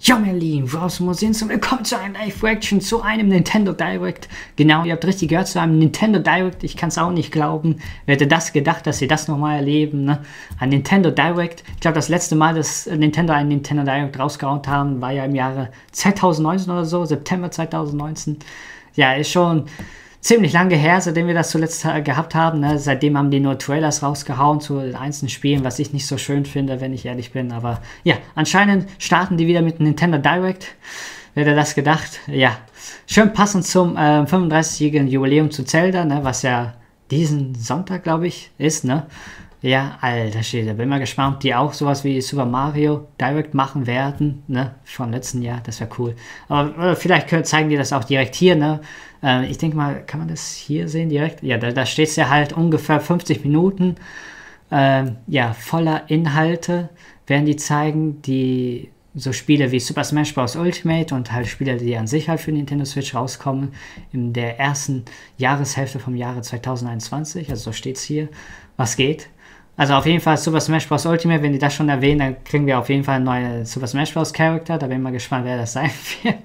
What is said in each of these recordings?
Ja, mein Lieben, woraus muss ich hin? Willkommen zu einem Live-Reaction, zu einem Nintendo Direct. Genau, ihr habt richtig gehört, zu einem Nintendo Direct. Ich kann es auch nicht glauben. Wer hätte das gedacht, dass sie das nochmal erleben, ne? Ein Nintendo Direct. Ich glaube, das letzte Mal, dass Nintendo einen Nintendo Direct rausgehauen haben, war ja im Jahre 2019 oder so, September 2019. Ja, ist schon ziemlich lange her, seitdem wir das zuletzt gehabt haben. Ne? Seitdem haben die nur Trailers rausgehauen zu den einzelnen Spielen, was ich nicht so schön finde, wenn ich ehrlich bin. Aber ja, anscheinend starten die wieder mit Nintendo Direct. Wer hätte das gedacht? Ja, schön passend zum 35-jährigen Jubiläum zu Zelda, ne? Was ja diesen Sonntag, glaube ich, ist. Ne? Ja, alter Schwede, bin mal gespannt, ob die auch sowas wie Super Mario Direct machen werden, ne, vom letzten Jahr, das wäre cool. Aber vielleicht zeigen die das auch direkt hier, ne. Ich denke mal, kann man das hier sehen direkt? Ja, da steht es ja halt ungefähr 50 Minuten, ja, voller Inhalte werden die zeigen, die so Spiele wie Super Smash Bros. Ultimate und halt Spiele, die an sich halt für Nintendo Switch rauskommen, in der ersten Jahreshälfte vom Jahre 2021, also so steht es hier, was geht. Also auf jeden Fall Super Smash Bros. Ultimate, wenn die das schon erwähnen, dann kriegen wir auf jeden Fall einen neuen Super Smash Bros. Charakter. Da bin ich mal gespannt, wer das sein wird.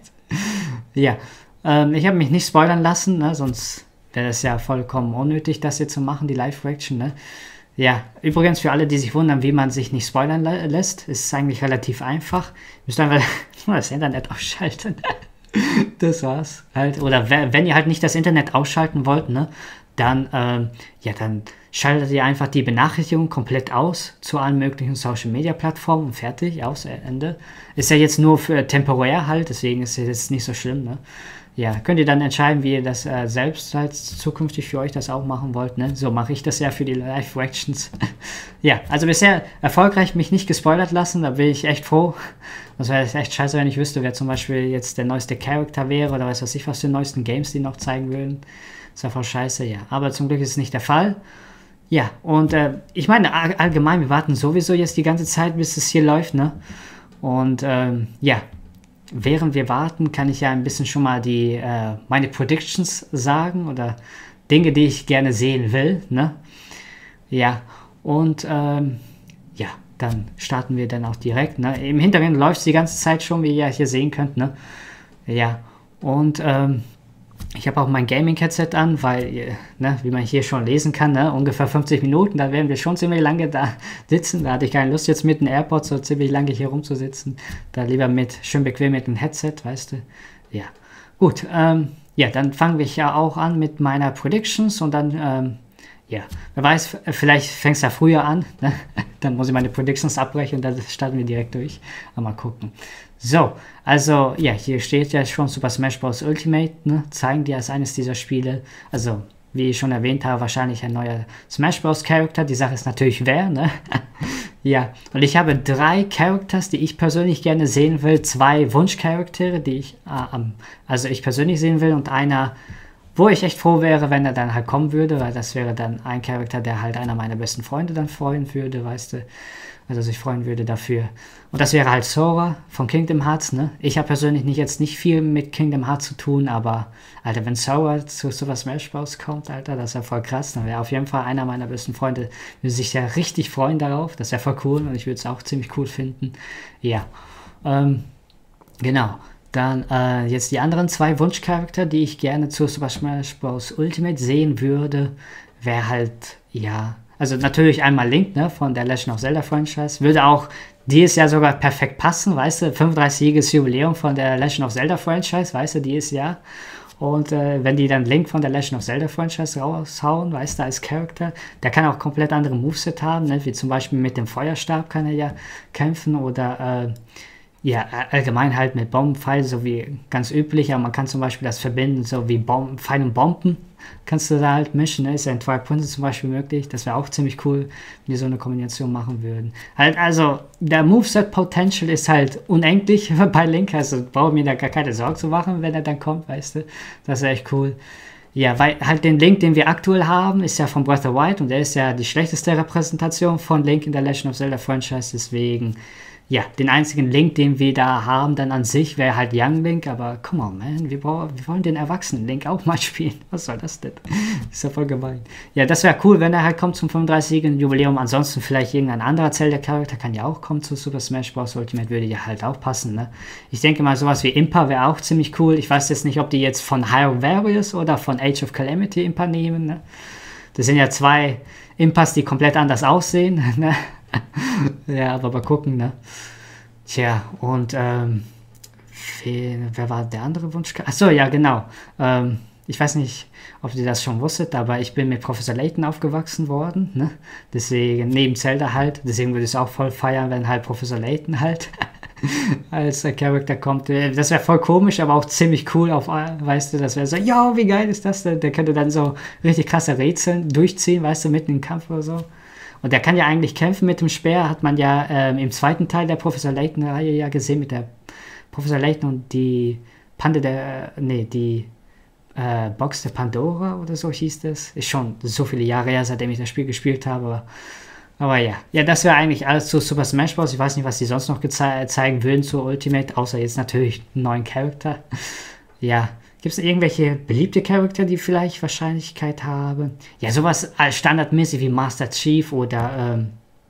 Ja, ich habe mich nicht spoilern lassen, ne? Sonst wäre das ja vollkommen unnötig, das hier zu machen, die Live-Reaction. Ne? Ja, übrigens für alle, die sich wundern, wie man sich nicht spoilern lässt, ist es eigentlich relativ einfach. Ihr müsst einfach das Internet ausschalten. Das war's halt. Oder wenn ihr halt nicht das Internet ausschalten wollt, ne, dann, ja, dann schaltet ihr einfach die Benachrichtigung komplett aus zu allen möglichen Social Media Plattformen und fertig, aus, Ende. Ist ja jetzt nur für temporär halt, deswegen ist es jetzt nicht so schlimm, ne. Ja, könnt ihr dann entscheiden, wie ihr das selbst halt zukünftig für euch das auch machen wollt, ne. So mache ich das ja für die Live-Reactions. Ja, also bisher erfolgreich mich nicht gespoilert lassen, da bin ich echt froh. Das wäre echt scheiße, wenn ich wüsste, wer zum Beispiel jetzt der neueste Charakter wäre oder weiß was ich, was für neuesten Games die noch zeigen würden. Das wäre voll scheiße, ja. Aber zum Glück ist es nicht der Fall. Ja, und ich meine, allgemein, wir warten sowieso jetzt die ganze Zeit, bis es hier läuft, ne? Und ja, während wir warten, kann ich ja ein bisschen schon mal die meine Predictions sagen oder Dinge, die ich gerne sehen will, ne? Ja, und ja, dann starten wir dann auch direkt, ne? Im Hintergrund läuft es die ganze Zeit schon, wie ihr hier sehen könnt, ne? Ja, und ich habe auch mein Gaming-Headset an, weil, ne, wie man hier schon lesen kann, ne, ungefähr 50 Minuten, da werden wir schon ziemlich lange da sitzen. Da hatte ich keine Lust, jetzt mit den AirPods so ziemlich lange hier rumzusitzen. Da lieber schön bequem mit dem Headset, weißt du. Ja, gut. Ja, dann fangen wir ja auch an mit meiner Predictions und dann, ja, wer weiß, vielleicht fängt es ja früher an, ne? Dann muss ich meine Predictions abbrechen und dann starten wir direkt durch. Aber mal gucken. So, also, ja, hier steht ja schon Super Smash Bros. Ultimate, ne? Zeigen die als eines dieser Spiele. Also, wie ich schon erwähnt habe, wahrscheinlich ein neuer Smash Bros. Charakter. Die Sache ist natürlich wer, ne? Ja, und ich habe 3 Characters, die ich persönlich gerne sehen will. 2 Wunschcharaktere, die ich, also ich persönlich sehen will und einer, wo ich echt froh wäre, wenn er dann halt kommen würde, weil das wäre dann ein Charakter, der halt einer meiner besten Freunde dann freuen würde, weißt du. Also sich freuen würde dafür. Und das wäre halt Sora von Kingdom Hearts, ne? Ich habe persönlich jetzt nicht viel mit Kingdom Hearts zu tun, aber, Alter, wenn Sora zu Super Smash Bros. Kommt, Alter, das ist ja voll krass. Dann wäre auf jeden Fall einer meiner besten Freunde, würde sich ja richtig freuen darauf. Das wäre voll cool und ich würde es auch ziemlich cool finden. Ja, genau. Dann jetzt die anderen 2 Wunschcharakter, die ich gerne zu Super Smash Bros. Ultimate sehen würde, wäre halt, ja, also natürlich einmal Link, ne, von der Legend of Zelda Franchise. Würde auch dieses Jahr sogar perfekt passen, weißt du, 35-jähriges Jubiläum von der Legend of Zelda Franchise, weißt du, dieses Jahr. Und wenn die dann Link von der Legend of Zelda Franchise raushauen, weißt du, als Charakter, der kann auch komplett andere Moveset haben, ne, wie zum Beispiel mit dem Feuerstab kann er ja kämpfen oder ja, allgemein halt mit Bombenpfeil, so wie ganz üblich, aber man kann zum Beispiel das verbinden, so wie Pfeil und Bomben kannst du da halt mischen, ne? Ist ja in Twilight Princess zum Beispiel möglich, das wäre auch ziemlich cool, wenn die so eine Kombination machen würden. Halt, also, der Moveset-Potential ist halt unendlich bei Link, also brauche mir da gar keine Sorgen zu machen, wenn er dann kommt, weißt du, das wäre echt cool. Ja, weil halt den Link, den wir aktuell haben, ist ja von Breath of the Wild und der ist ja die schlechteste Repräsentation von Link in der Legend of Zelda Franchise, deswegen, ja, den einzigen Link, den wir da haben, dann an sich, wäre halt Young Link, aber come on, man, wir wollen den Erwachsenen-Link auch mal spielen. Was soll das denn? Ist ja voll gemein. Ja, das wäre cool, wenn er halt kommt zum 35-jährigen Jubiläum. Ansonsten vielleicht irgendein anderer Zelda-Charakter kann ja auch kommen zu Super Smash Bros. Ultimate, würde ja halt auch passen, ne? Ich denke mal, sowas wie Impa wäre auch ziemlich cool. Ich weiß jetzt nicht, ob die jetzt von Hyrule Warriors oder von Age of Calamity Impa nehmen, ne? Das sind ja zwei Impas, die komplett anders aussehen, ne? Ja, aber mal gucken, ne? Tja, und wer war der andere Wunsch? Achso, ja, genau. Ich weiß nicht, ob ihr das schon wusstet, aber ich bin mit Professor Layton aufgewachsen worden, ne? Deswegen, neben Zelda halt, deswegen würde ich es auch voll feiern, wenn halt Professor Layton halt als Charakter kommt. Das wäre voll komisch, aber auch ziemlich cool, weißt du, das wäre so, ja, wie geil ist das denn? Der könnte dann so richtig krasse Rätsel durchziehen, weißt du, mitten im Kampf oder so. Und der kann ja eigentlich kämpfen mit dem Speer, hat man ja im zweiten Teil der Professor Layton-Reihe ja gesehen, mit der Professor Layton und die Box der Pandora oder so hieß das. Ist schon so viele Jahre her, seitdem ich das Spiel gespielt habe. Aber ja. Ja, das wäre eigentlich alles zu Super Smash Bros. Ich weiß nicht, was die sonst noch zeigen würden zu Ultimate, außer jetzt natürlich einen neuen Charakter. Ja. Gibt es irgendwelche beliebte Charakter, die vielleicht Wahrscheinlichkeit haben? Ja, sowas standardmäßig wie Master Chief oder,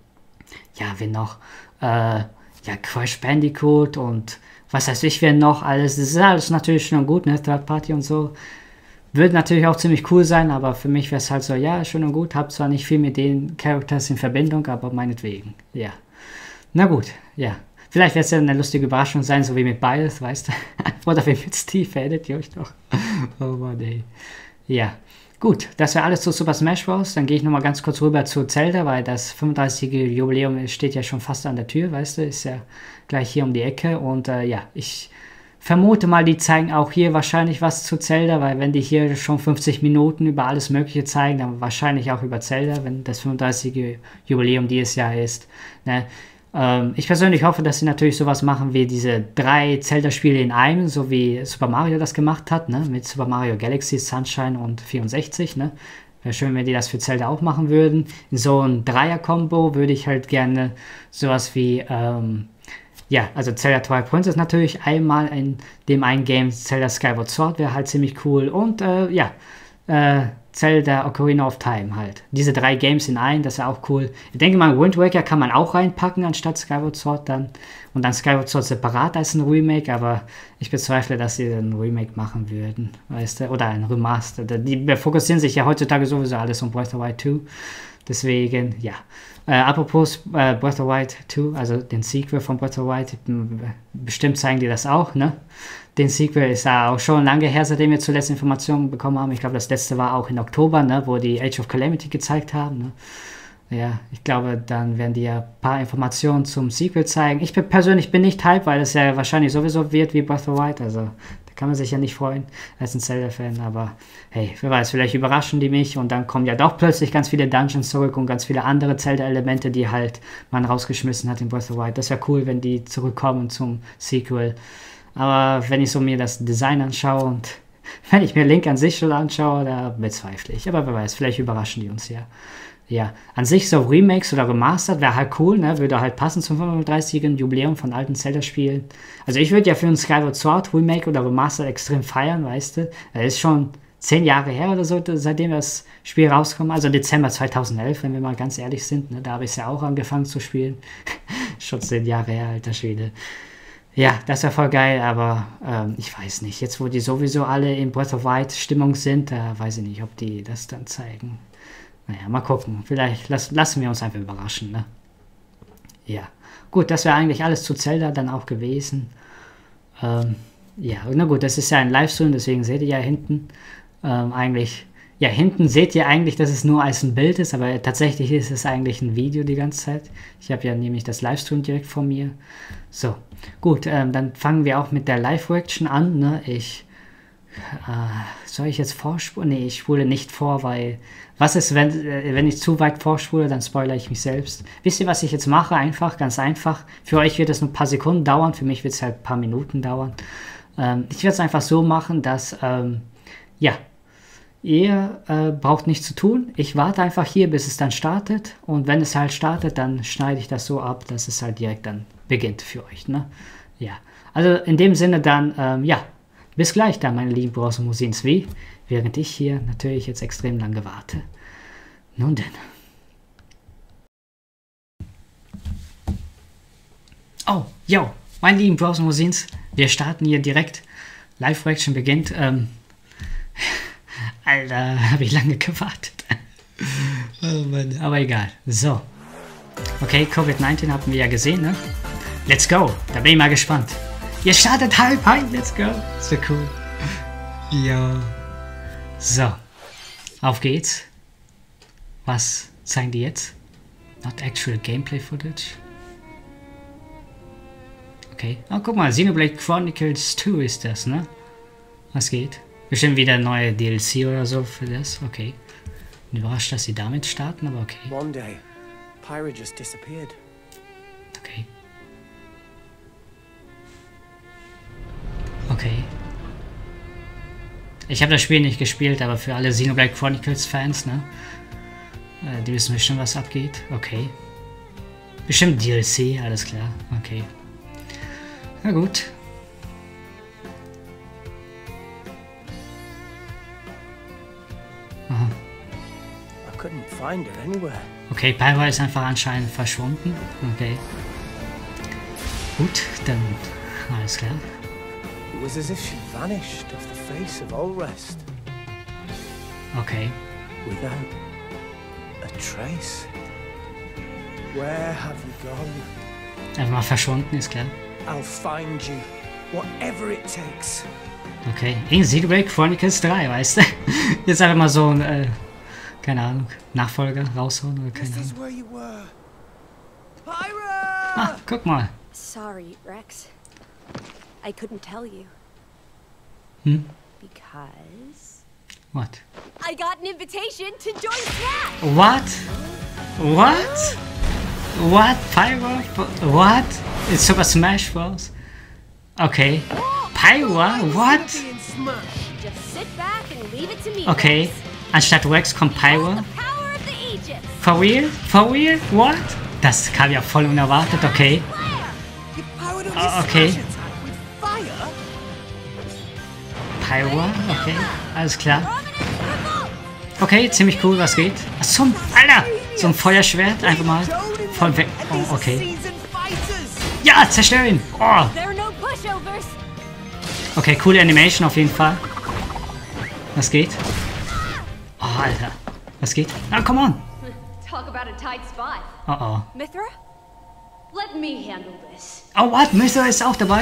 ja, wen noch? Ja, Crash Bandicoot und was weiß ich, wer noch alles. Das ist alles natürlich schon gut, ne? Third Party und so. Würde natürlich auch ziemlich cool sein, aber für mich wäre es halt so, ja, schön und gut. Hab zwar nicht viel mit den Charakters in Verbindung, aber meinetwegen, ja. Na gut, ja. Vielleicht wird es ja eine lustige Überraschung sein, so wie mit Biles, weißt du? Oder wie mit Steve, erinnert ihr euch doch? Oh Mann, ey. Ja, gut, das wäre alles zu Super Smash Bros. Dann gehe ich nochmal ganz kurz rüber zu Zelda, weil das 35. Jubiläum steht ja schon fast an der Tür, weißt du? Ist ja gleich hier um die Ecke. Und ja, ich vermute mal, die zeigen auch hier wahrscheinlich was zu Zelda, weil wenn die hier schon 50 Minuten über alles Mögliche zeigen, dann wahrscheinlich auch über Zelda, wenn das 35. Jubiläum dieses Jahr ist, ne? Ich persönlich hoffe, dass sie natürlich sowas machen wie diese 3 Zelda-Spiele in einem, so wie Super Mario das gemacht hat, ne? Mit Super Mario Galaxy, Sunshine und 64. Ne? Wäre schön, wenn die das für Zelda auch machen würden. In so ein Dreier-Kombo würde ich halt gerne sowas wie, ja, also Zelda Twilight Princess natürlich einmal in dem einen Game, Zelda Skyward Sword wäre halt ziemlich cool und ja, Zelda Ocarina of Time halt. Diese 3 Games in einen, das wäre auch cool. Ich denke mal, Wind Waker kann man auch reinpacken anstatt Skyward Sword dann. Und dann Skyward Sword separat als ein Remake, aber ich bezweifle, dass sie ein Remake machen würden, weißt du? Oder ein Remaster. Die fokussieren sich ja heutzutage sowieso alles um Breath of the Wild 2. Deswegen, ja. Apropos Breath of the Wild 2, also den Sequel von Breath of the Wild, bestimmt zeigen die das auch, ne? Den Sequel ist ja auch schon lange her, seitdem wir zuletzt Informationen bekommen haben. Ich glaube, das letzte war auch in Oktober, ne, wo die Age of Calamity gezeigt haben. Ne? Ja, ich glaube, dann werden die ja ein paar Informationen zum Sequel zeigen. Ich persönlich bin nicht hype, weil es ja wahrscheinlich sowieso wird wie Breath of the Wild. Also da kann man sich ja nicht freuen als ein Zelda-Fan. Aber hey, wer weiß, vielleicht überraschen die mich und dann kommen ja doch plötzlich ganz viele Dungeons zurück und ganz viele andere Zelda-Elemente, die halt man rausgeschmissen hat in Breath of the Wild. Das wäre cool, wenn die zurückkommen zum Sequel. Aber wenn ich so mir das Design anschaue und wenn ich mir Link an sich schon anschaue, da bezweifle ich. Aber wer weiß, vielleicht überraschen die uns ja. Ja, an sich so Remakes oder Remastered wäre halt cool, ne? Würde halt passen zum 35. Jubiläum von alten Zelda-Spielen. Also ich würde ja für ein Skyward Sword Remake oder Remastered extrem feiern, weißt du. Das ist schon 10 Jahre her oder so, seitdem das Spiel rauskommt. Also Dezember 2011, wenn wir mal ganz ehrlich sind. Ne? Da habe ich es ja auch angefangen zu spielen. Schon 10 Jahre her, alter Schwede. Ja, das wäre voll geil, aber ich weiß nicht. Jetzt, wo die sowieso alle in Breath of Wild Stimmung sind, weiß ich nicht, ob die das dann zeigen. Naja, mal gucken. Vielleicht lassen wir uns einfach überraschen, ne? Ja. Gut, das wäre eigentlich alles zu Zelda dann auch gewesen. Ja, na gut, das ist ja ein Livestream, deswegen seht ihr ja hinten eigentlich. Ja, hinten seht ihr eigentlich, dass es nur als ein Bild ist, aber tatsächlich ist es eigentlich ein Video die ganze Zeit. Ich habe ja nämlich das Livestream direkt vor mir. So, gut, dann fangen wir auch mit der Live-Reaction an. Ne? Soll ich jetzt vorspulen? Nee, ich spule nicht vor, weil was ist, wenn ich zu weit vorspule, dann spoilere ich mich selbst. Wisst ihr, was ich jetzt mache? Einfach, ganz einfach. Für euch wird es nur ein paar Sekunden dauern, für mich wird es halt ein paar Minuten dauern. Ich werde es einfach so machen, dass, ja, ihr braucht nichts zu tun. Ich warte einfach hier, bis es dann startet. Und wenn es halt startet, dann schneide ich das so ab, dass es halt direkt dann beginnt für euch, ne? Ja, also in dem Sinne dann, ja, bis gleich dann, meine lieben Bronzemusins, während ich hier natürlich jetzt extrem lange warte. Nun denn. Oh, yo, meine lieben Bronzemusins, wir starten hier direkt. Live-Reaction beginnt. Alter, habe ich lange gewartet. Oh Mann, aber egal. So. Okay, Covid-19 haben wir ja gesehen, ne? Let's go. Da bin ich mal gespannt. Ihr startet halb, let's go. So cool. Ja. So. Auf geht's. Was zeigen die jetzt? Not actual gameplay footage. Okay. Oh, guck mal, Xenoblade Chronicles 2 ist das, ne? Was geht? Bestimmt wieder neue DLC oder so für das. Okay. Bin überrascht, dass sie damit starten, aber okay. One day, Pyra just disappeared. Okay. Okay. Ich habe das Spiel nicht gespielt, aber für alle Xenoblade Chronicles Fans, ne? Die wissen bestimmt, was abgeht. Okay. Bestimmt DLC, alles klar. Okay. Na gut. Aha. I couldn't find her anywhere. Okay, Pyra ist einfach anscheinend verschwunden. Okay. Gut, dann alles klar. It was as if she vanished off the face of Allrest. Okay. Without a trace. Where have you gone? Einfach mal verschwunden, ist klar. I'll find you, whatever it takes. Okay, in Xenoblade Chronicles 3, weißt du? Jetzt einfach mal so ein, keine Ahnung, Nachfolger raushauen oder keine This is Ahnung. where you were. Pyra! Ah, guck mal. Sorry, Rex. I couldn't tell you. Hm? Because What? I got an invitation to join Snap! What? What? What? Pyra? What? It's Super Smash Bros? Okay. Pyra? What? Being smashed. Just sit back and leave it to me. Okay. Rex. Anstatt Rex kommt Pyra? The power of the Aegis. For real? For real? What? Das kam ja voll unerwartet, okay. You powered up Ah, your okay. smash attack with fire? Pyra? Okay. Alles klar. Prominent revolt. Okay, ziemlich cool, was geht. Ach, so ein, Alter! So ein Feuerschwert, einfach mal voll weg. Oh, okay. Seasoned fighters. Ja, zerstör ihn! Oh! There are no pushovers. Okay, coole Animation auf jeden Fall. Was geht? Oh, Alter. Was geht? Ah, come on! Talk about a tight spot. Oh, oh. Mithra? Let me handle this. Oh, what? Mr. ist auch dabei.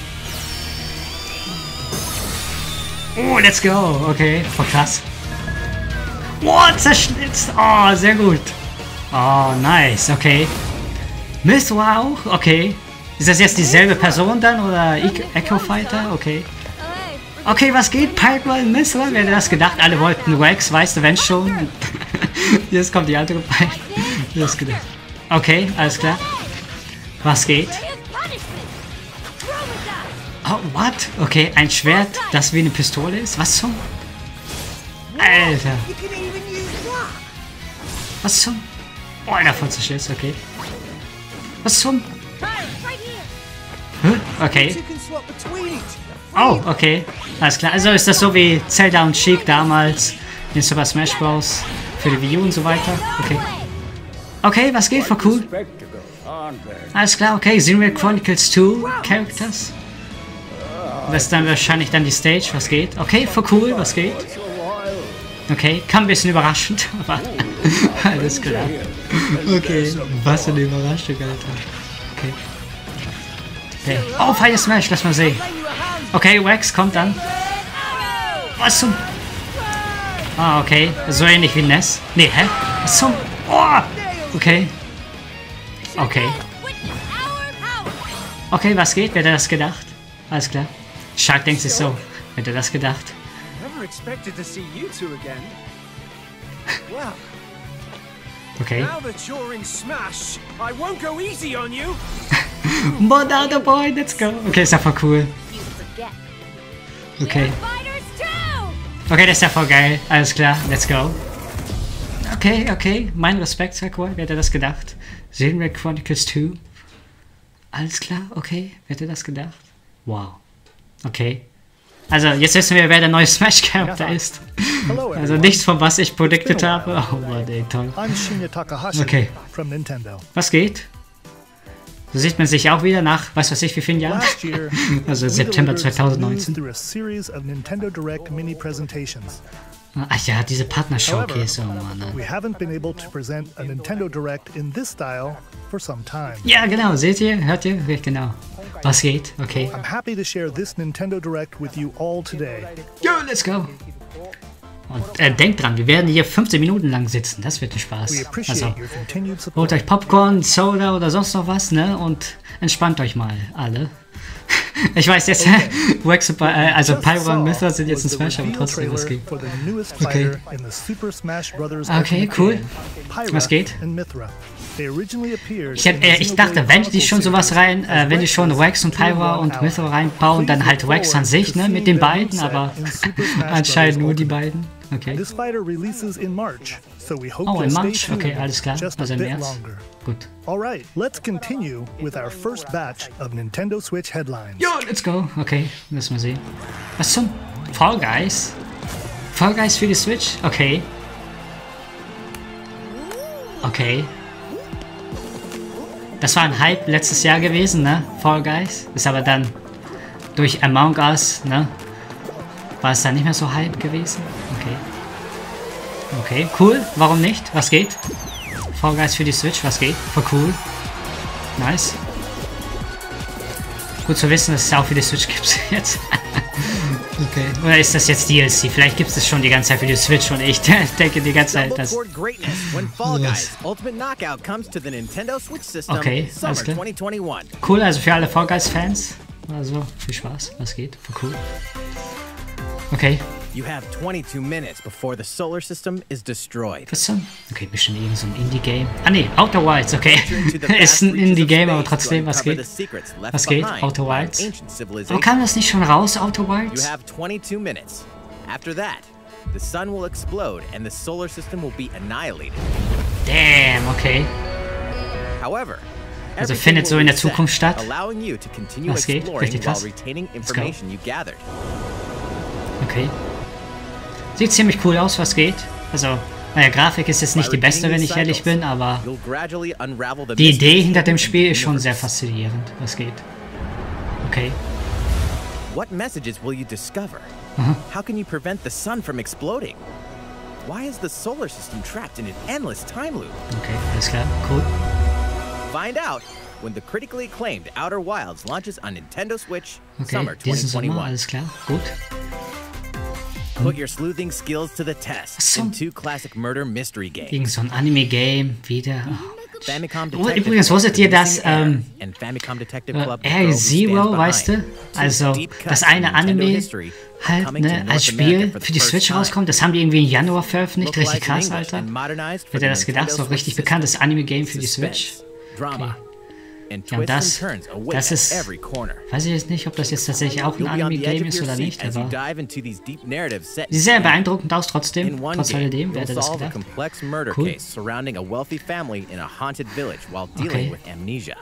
Oh, let's go. Okay, voll krass. What? Zerschnitzt. Oh, sehr gut. Oh, nice. Okay. Mithra auch? Okay. Ist das jetzt dieselbe Person dann oder Echo Fighter? Okay. Okay, was geht? Pyra und Mithra? Wer hätte das gedacht? Alle wollten Rex, weißt du, wenn schon. Jetzt kommt die andere Pyra. Wer hätte das gedacht? Okay, alles klar. Was geht? His punishment. Throw with that. Oh, what? Okay, ein Schwert, das wie eine Pistole ist? Was zum? Alter. You can even use that. Was zum? Oh, Alter, voll zerstört, okay. Was zum? Right here. Okay. You can swap between each Oh, other. okay. Alles klar. Also ist das so wie Zelda und Sheik damals in Super Smash Bros. Für die Wii U und so weiter? Okay. Okay, was geht? Voll cool. Alles klar, okay. Xenoblade Chronicles 2 Characters. Das ist dann wahrscheinlich dann die Stage. Was geht? Okay, voll cool. Was geht? Okay, kam ein bisschen überraschend, aber alles klar. Okay, was für eine Überraschung, Alter. Okay. Okay. Oh, Fire Smash, lass mal sehen. Okay, Rex kommt dann. Was zum? Ah, okay. So ähnlich wie Ness. Nee, hä? Was zum? Oh! Okay. Okay. Witness our power. Okay, was geht? Wer hätte das gedacht? Alles klar. Shark denkt sich so. Wer hätte das gedacht? Never expected to see you two again. Well, Okay. now that you're in Smash, I won't go easy on you. Monado Boy, let's go. Okay, ist ja voll cool. You forget. Okay. Fighters too. Okay, das ist ja voll geil. Alles klar, let's go. Okay, okay. Mein Respekt, Sakurai. Wer hätte das gedacht? Xenoblade Chronicles 2. Alles klar, okay. Wer hätte das gedacht? Wow. Okay. Also, jetzt wissen wir, wer der neue Smash-Charakter ist. Hello, Also everyone. nichts, von was ich predicted habe. Oh Mann, ey, toll. I'm Shinya Takahashi Okay. from Nintendo. Was geht? So sieht man sich auch wieder nach, weiß ich, wie vielen Jahren? Last year, Also we September delivered some news 2019. through a series of Nintendo Direct mini presentations. Ach ja, diese However, Partner-Showcase, oh Mann. we haven't been able to present a Nintendo Direct in this style for some time. Ja, genau, seht ihr? Hört ihr? Genau. Was geht? Okay. I'm happy to share this Nintendo Direct with you all today. Jo, let's go. Und denkt dran, wir werden hier 15 Minuten lang sitzen. Das wird ein We Spaß. appreciate Also, your continued holt support. euch Popcorn, Soda oder sonst noch was, ne? Und entspannt euch mal alle. Ich weiß jetzt, Wax, also Just Pyro und saw Mythra sind jetzt was in the Smash, aber reveal trotzdem, was trailer geht? for the newest Okay. fighter in the Super Smash Bros. Okay, Ultimate cool. game, Pyra Was geht? and Mythra. They originally appeared Ich, in the ich dachte, Xenoblade wenn die Chronicles schon sowas series rein, as wenn die schon Rex's Wax und Tier Pyra 1 und ally. Mythra reinbauen, dann halt Please Wax look an sich, forward ne? to Mit seeing den their beiden, moveset aber in Super Smash anscheinend Bros. nur die Ultimate. beiden. Okay. This fighter releases in March, so we hope Oh, you'll in stay March? tuned Okay, alles klar. just a Also im bit März. longer. Gut. Alright, let's continue with our first batch of Nintendo Switch headlines. Jo, let's go. Okay, lass mal sehen. Was zum Fall Guys? Fall Guys für die Switch? Okay. Okay. Das war ein Hype letztes Jahr gewesen, ne? Fall Guys. Ist aber dann durch Among Us, ne? War es dann nicht mehr so Hype gewesen? Okay. Okay, cool. Warum nicht? Was geht? Fall Guys für die Switch, was geht? Voll cool. Nice. Gut zu wissen, dass es auch für die Switch gibt jetzt. Okay. Oder ist das jetzt DLC? Vielleicht gibt es schon die ganze Zeit für die Switch und ich denke die ganze Zeit, Stumble dass... toward greatness when Fall Yes. Guys Ultimate Knockout comes to the Nintendo Switch system Okay, summer alles klar. 2021. Cool, also für alle Fall Guys Fans. Also, viel Spaß. Was geht? Voll cool. Okay. You have 22 minutes before the solar system is destroyed. Was zum? Okay, bestimmt irgend so ein Indie-Game. Ah ne, Outer Wilds, okay. Into the Ist vast ein reaches of Indie-Game, aber space trotzdem, to was uncover geht? the secrets left Was geht? behind Outer by an Wilds? ancient Aber civilization. kam das nicht schon raus, Outer You Wilds? have 22 minutes. After that, the sun will explode and the solar system will be annihilated. Damn, okay. However, Also everything findet so will in der reset, Zukunft statt? allowing you to continue Was geht? exploring Richtig while krass. retaining go. information you gathered. Okay. Sieht ziemlich cool aus, was geht. Also, naja, Grafik ist jetzt nicht die beste, wenn ich ehrlich bin, aber You'll gradually unravel the die Idee mysteries hinter dem hidden in Spiel the ist schon sehr universe. faszinierend, was geht. Okay. What messages will you discover? How can you prevent the sun from exploding? Why is the solar system trapped in an endless time loop? Okay, alles klar, cool. Find out when the critically acclaimed Outer Wilds launches on Nintendo Switch Okay, summer diesen Sommer, 2021. alles klar, gut. Put your sleuthing skills to the test So- in two classic murder mystery games. Irgend so ein Anime-Game, wieder. Famicom Oh, Detective übrigens, Club, wusstet The ihr, dass Missing Heir, and Famicom Detective Club, The Girl Who Air Stands Zero, Behind. weißt du? Two Also, deep cuts das from eine Nintendo Anime history halt, coming to ne, North als America Spiel for the für die first Switch time. rauskommt. Das haben die irgendwie im Januar veröffentlicht. Richtig Localized in krass, English Alter. and modernized for Hätte the das gedacht, Nintendo so richtig Switch bekanntes system. Anime-Game für die Switch. Suspense, Drama, and Ja, und twists and turns await das at ist, every corner. weiß ich jetzt nicht, ob das jetzt tatsächlich auch ein You'll be on the edge Anime-Game of ist your oder seat nicht, as you aber dive into these deep narratives set in sieht sehr Japan. beeindruckend aus trotzdem, In one trotz game, alledem, wer you'll hätte das solve a gedacht. complex murder Cool. case surrounding a wealthy family in a haunted village while dealing Okay. with amnesia.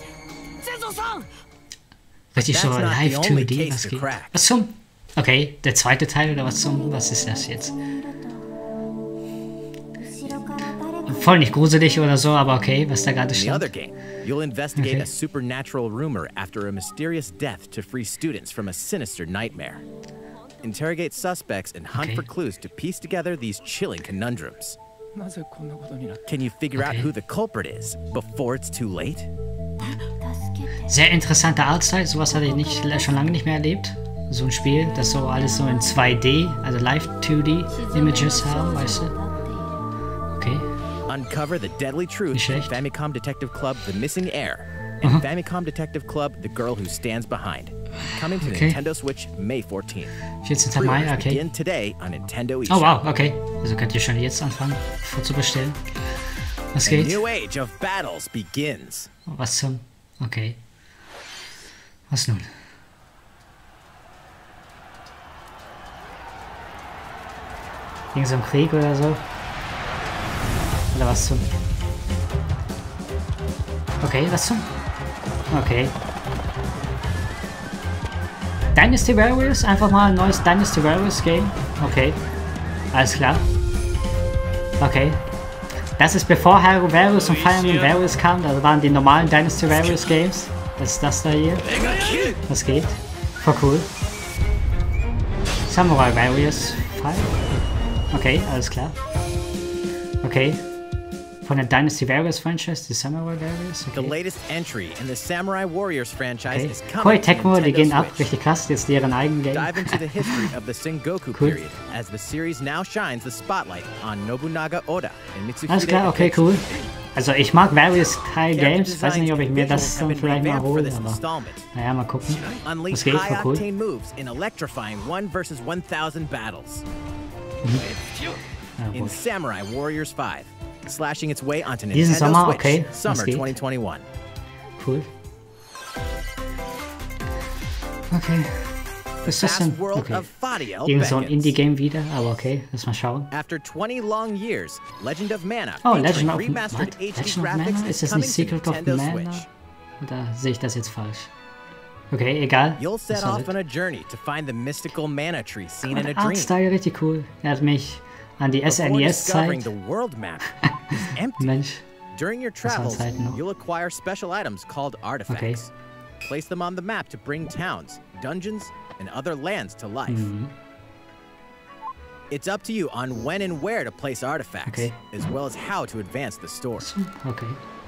Richtig so That's not the live only 2D, case was to geht. crack. Was zum? Okay, der zweite Teil oder was zum? Was ist das jetzt? Voll nicht gruselig oder so, aber okay, was da gerade In the other stand. game, you'll investigate Okay. a supernatural rumor after a mysterious death to free students from a sinister nightmare. Interrogate suspects and hunt Okay. for clues to piece together these chilling conundrums. Can you figure out Okay. who the culprit is before it's too late? Sehr interessante Artstyle, sowas hatte ich nicht, schon lange nicht mehr erlebt. So ein Spiel, das so alles so in 2D, also live 2D Images haben, weißt du? Okay, Uncover the deadly truth Nicht in schlecht. Famicom Detective Club The Missing Heir and Famicom Detective Club The Girl Who Stands Behind. Coming to Okay. Nintendo Switch May 14th. 14. Mai, Pre-orders okay. begin today on Nintendo Oh eShop. wow, okay. Also könnt ihr schon jetzt anfangen, vorzubestellen. Was A geht? new age of battles begins. Was zum? Okay. Was nun? Gegen so einen Krieg oder so? Oder was zum? Okay, was zum? Okay. Dynasty Warriors? Einfach mal ein neues Dynasty Warriors Game? Okay. Alles klar. Okay. Das ist bevor Hyrule Warriors und Fire Emblem Warriors kamen. Da waren die normalen Dynasty Warriors Games. Was ist das da hier? Was geht? Voll cool. Samurai Warriors 5? Okay, alles klar. Okay. Von der Dynasty Warriors Franchise, die Samurai Warriors. Okay. The latest entry in the Samurai Warriors franchise Okay. is Koei coming to Tecmo, die Nintendo gehen ab, Switch. richtig krass, jetzt deren eigenen Game. Dive into the history of the Sengoku Cool. period as the series now shines the spotlight on Nobunaga Oda and Mitsuhide Alles klar, okay, Ikechi. cool. Also ich mag Warriors Teil Character Games, weiß nicht, ob ich mir das designs dann have been vielleicht mal revamped for hole, this aber installment. naja, mal gucken. Was Unleash geht, voll cool. high-octane moves in electrifying 1 versus 1000 battles. Ja, In gut. Samurai Warriors 5, slashing its way onto Diesen Nintendo Sommer, Switch, okay, Summer was geht? 2021. Cool. Was ist das denn? Vast world Okay. of Fadiel Irgend so ein beckons. Indie-Game wieder, aber okay, lass mal schauen. After 20 long years, Legend of Mana Oh, featuring Legend of remastered what? HD Legend of graphics Mana? is Ist das coming nicht to Secret of Nintendo Mana? Switch. Oder sehe ich das jetzt falsch? Okay, egal. You'll Was set soll off das? on a journey to find the mystical mana tree seen in a Der dream. Artstyle richtig cool. Er hat mich an die Before discovering SNES-Zeit. the world map is empty. Mensch. During your war travels, Zeiten noch. you'll acquire special items called artifacts. Place them on the map to bring towns, dungeons, and other lands to life. Mhm. It's up to you on when and where to place artifacts, Okay. as well as how to advance the story. Okay.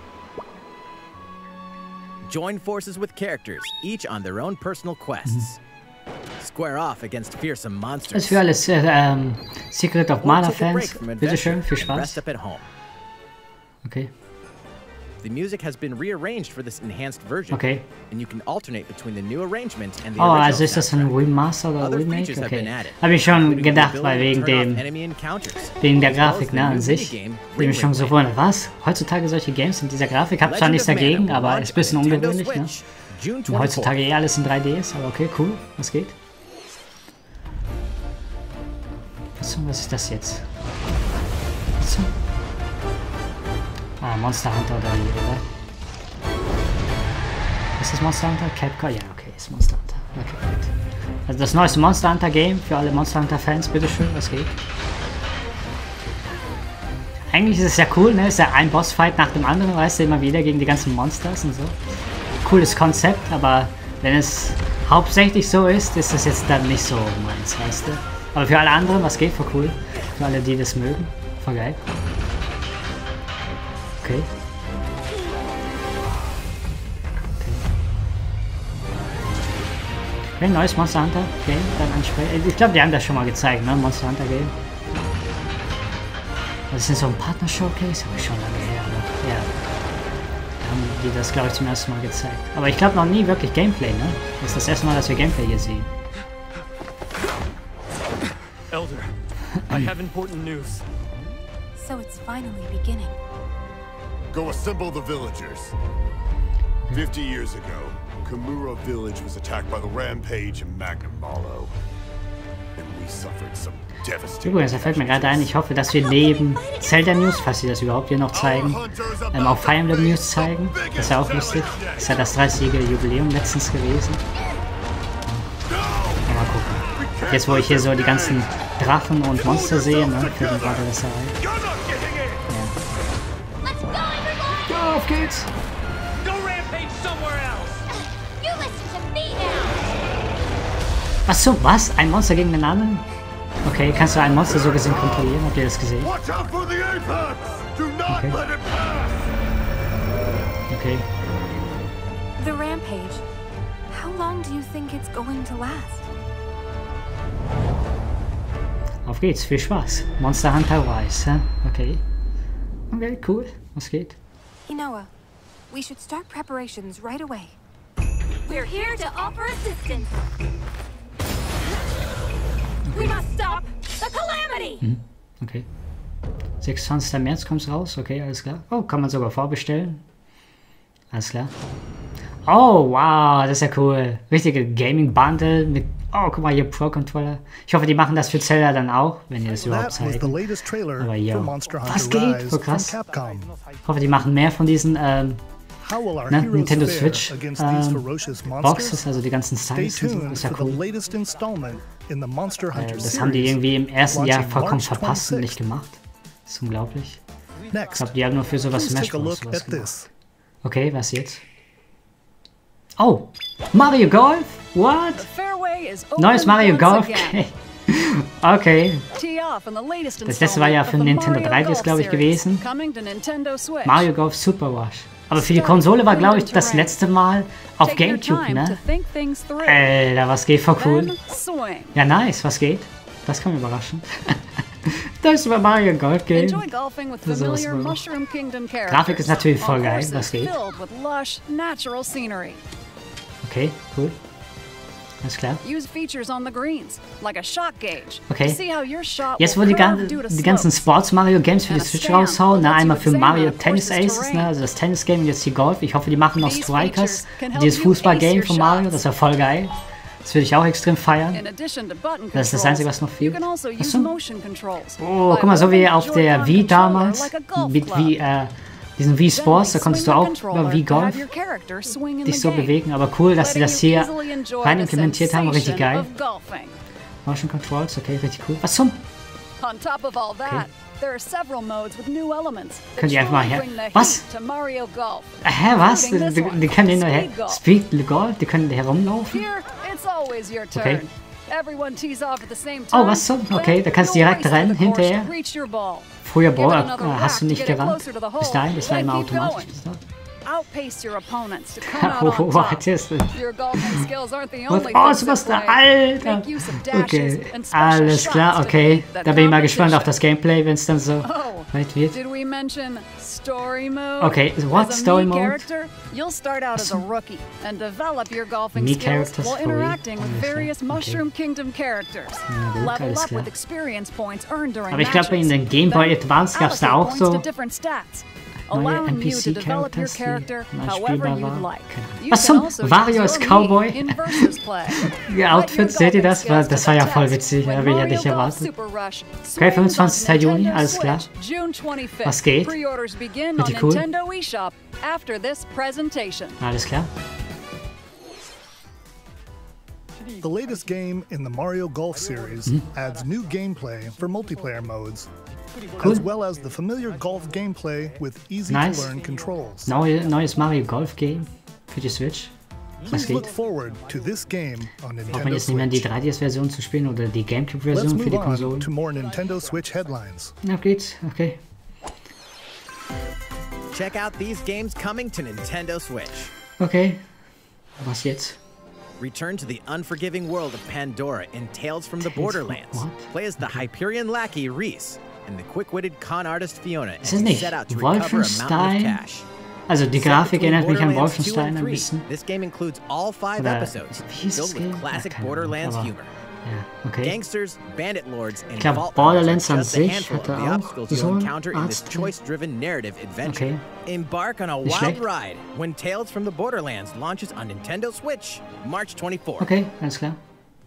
Join forces with characters, each on their own personal quests. Square off against fearsome Das monsters. ist für alle Secret of Or Mana take a break Fans. from Bitte schön, adventure viel and rest Spaß. up at home. Okay. The music has been rearranged for this enhanced version, Okay. and you can alternate between the new arrangement and the Oh, original also ist das ein soundtrack. Remaster oder Other Remake? features have been Okay. added, Habe ich schon including the gedacht, weil ability wegen to turn off dem, enemy encounters, wegen der as well as Grafik, the ne, new an sich. minigame, Ich bin mich schon so Ring gewundert, was? Heutzutage solche Games in dieser Grafik? Hab zwar Legend nichts of Mana dagegen, will aber launch ist ein bisschen on Nintendo ungewöhnlich, ne? Switch, June Und 24. heutzutage eh alles in 3D ist, aber okay, cool. Was geht? Was ist das jetzt? Was? Ah, Monster Hunter oder wie, oder? Ist das Monster Hunter? Capcom? Ja, okay, ist Monster Hunter. Okay, gut. Also das neueste Monster Hunter Game für alle Monster Hunter Fans, bitteschön, was geht? Eigentlich ist es ja cool, ne? Ist ja ein Bossfight nach dem anderen, weißt du, immer wieder gegen die ganzen Monsters und so. Cooles Konzept, aber wenn es hauptsächlich so ist, ist das jetzt dann nicht so meins, weißt du? Aber für alle anderen, was geht, voll cool. Für alle, die das mögen, voll geil. Okay. Okay, neues Monster Hunter Game dann ansprechen. Ich glaube, die haben das schon mal gezeigt, ne? Monster Hunter Game. Das ist so ein Partner-Showcase, aber schon lange her, aber ja. Da haben die das, glaube ich, zum ersten Mal gezeigt. Aber ich glaube noch nie wirklich Gameplay, ne? Das ist das erste Mal, dass wir Gameplay hier sehen. Elder, I have important news. So it's finally beginning. Go assemble the villagers. 50 years ago, Kamura village was attacked by the Rampage and Magnum Malo. And we suffered some devastating Übrigens, da fällt mir gerade ein, ich hoffe, dass wir neben Zelda News, falls sie das überhaupt hier noch zeigen, auch Fire Emblem News zeigen. Das ist ja auch lustig. Das ist ja das 30-jährige Jubiläum letztens gewesen. Mal gucken. Jetzt, wo ich hier so die ganzen Drachen und Monster sehe, ne, fällt mir gerade das ein. You're not getting in! Let's go, everyone! Ja, auf geht's! Go rampage somewhere else! You listen to me now! Achso, was? Ein Monster gegen den anderen? Okay, kannst du ein Monster so gesehen kontrollieren? Habt ihr das gesehen? Watch out for the Apex! Do not Okay. let it pass! Okay. The rampage. How long do you think it's going to last? Auf geht's, viel Spaß. Monster Hunter Rise, hä? Okay. Okay, cool. Was geht? Inoa, we should start preparations right away. We're here to offer assistance. We must stop the calamity! Okay. 26. März kommt's raus. Okay, alles klar. Oh, kann man sogar vorbestellen. Alles klar. Oh, wow, das ist ja cool. Richtige Gaming-Bundle mit... Oh, guck mal hier, Pro-Controller. Ich hoffe, die machen das für Zelda dann auch, wenn die das überhaupt That was the zeigen. latest trailer Aber for yo, Monster was Hunter geht? Rise Voll from krass. Capcom. Ich hoffe, die machen mehr von diesen How will our Ne? heroes Nintendo fare Switch against these ferocious Boxes, monsters? also die ganzen Stay Styles und so, tuned ist ja for the cool. latest installment in the Monster Hunter Das haben die series. irgendwie im ersten Jahr launching vollkommen March verpasst und 26th. nicht gemacht. Das ist unglaublich. Ich Next, glaube, die haben nur für sowas please Smash take a Bros. look sowas at gemacht. this. Okay, was jetzt? Oh! Mario Golf? What? Fairway is open Neues Mario once Golf again. Game. Okay. Tee off in the latest Das letzte war ja installment für of the Nintendo Mario 3DS, Golf glaube ich, series, gewesen. coming to Nintendo Switch. Mario Golf Super Wash. Aber für die Konsole war, glaube ich, das letzte Mal auf Take your Gamecube, time to ne? think things through. Alter, was geht voll cool. Then swing. Ja, nice, was geht? Das kann mich überraschen. Das war Mario Golf Game. Enjoy golfing with Das ist familiar super. Mushroom Kingdom characters. Grafik ist natürlich voll on geil, courses was geht? filled with lush, natural scenery. Okay, cool. Alles klar. Use features on the greens, like a shot gauge, Okay. to see how your shot Jetzt, wo will die, curve due to die ganzen slopes. Sports-Mario-Games für die And a Switch stand raushauen, ne? lets you Einmal für examine Mario a Tennis course's Aces, ne? terrain. Also das Tennis-Game und jetzt die Golf. Ich hoffe, die machen noch These Strikers. features can help Dieses you ace Fußball-Game your von Mario, shots. das war voll geil. Das würde ich auch extrem feiern. In addition to button Das ist das controls, Einzige, was noch you fehlt. can also use Achso. motion controls. Oh, By guck mal, so wie holding auf the der Joy-Con Wii controller damals, like a golf mit club. wie, diesen Wii Sports, da konntest du auch über Wii Golf dich so bewegen. Aber cool, dass sie das hier rein implementiert haben, richtig geil. Motion Controls, okay, richtig cool. Was zum? On top of all that, there are several modes with new elements. that Könnt ihr einfach mal truly her- bring the Was? heat to Mario Golf. Hä, was? Including this one, Die können den nur her... Speed Golf. Speed Golf? Die können herumlaufen? Here, it's always your turn. Okay. Everyone tees off at the same Oh, time. was zum? Then Okay, da kannst du you'll direkt race to rennen, the course hinterher. to reach your ball. Früher Give it Ball, another hast du whack nicht to get it gerannt. closer to the Bis hole. dahin, das war Then immer keep automatisch. going. Outpace your opponents to come out on Oh, top. what is it? Your golfing skills aren't the What? only Oh, things at Superstar, play. Alter! Make use of dashes Okay, and special alles klar, shots to okay. beat the Da bin ich mal gespannt auf competition. das Gameplay, wenn es dann so Oh, weit wird. did we mention story mode? Okay, what As a story Mii mode? character, you'll start out as a rookie and develop your golfing Mii skills characters while for Wii. interacting with Alles klar, various okay. Mushroom Kingdom characters. Na gut, Level alles up klar. with experience points earned during Aber ich glaube, in matches. den Game Boy Then Advance gab es da allocate auch points so to different stats, neue allowing you to develop your NPC-Characters, character die mal however spielbar you'd waren. like. Keine Ahnung. You Was can zum? also Wario use als your Cowboy? Mii in versus play. Ihr Outfit, seht ihr das? Das war ja voll witzig, habe ich ja nicht erwartet. Okay, 25. Juni, alles klar. Was geht? Pre-orders begin on Richtig cool. Nintendo eShop after this presentation. Alles klar. The latest game in the Mario Golf series adds new gameplay for multiplayer modes, Cool. as well as the familiar golf gameplay with Nice. easy-to-learn controls. Neues Mario Golf Game für die Switch. Was Please look geht? forward to this game on Braucht man Nintendo jetzt nicht mehr die Switch. 3DS-Version zu spielen oder die Let's Gamecube-Version für die move on Konsolen? to more Nintendo Switch headlines. Ja, geht's. Okay. Check out these games coming to Nintendo Switch. Okay. Was jetzt? Return to the unforgiving world of Pandora in Tales from the Borderlands. What? Play as the Hyperion lackey Reese and the quick-witted con artist Fiona Ist as das you nicht set out to recover a mountain of Wolfenstein? cash. Also die Set Grafik between erinnert mich an Borderlands 2 Wolfenstein and ein 3, bisschen. This game includes all 5 Oder episodes, wie hieß das filled Game? with classic Keine Ahnung, Borderlands aber- humor. Ja, okay. Gangsters, bandit lords, and Ich glaube, vault Borderlands an robbers are just a sich handful of hatte the auch obstacles so you'll einen encounter in this Arzt. choice-driven narrative adventure. Okay. Embark on a Nicht wild schlecht. ride when Tales from the Borderlands launches on Nintendo Switch, March 24th. Okay, alles klar.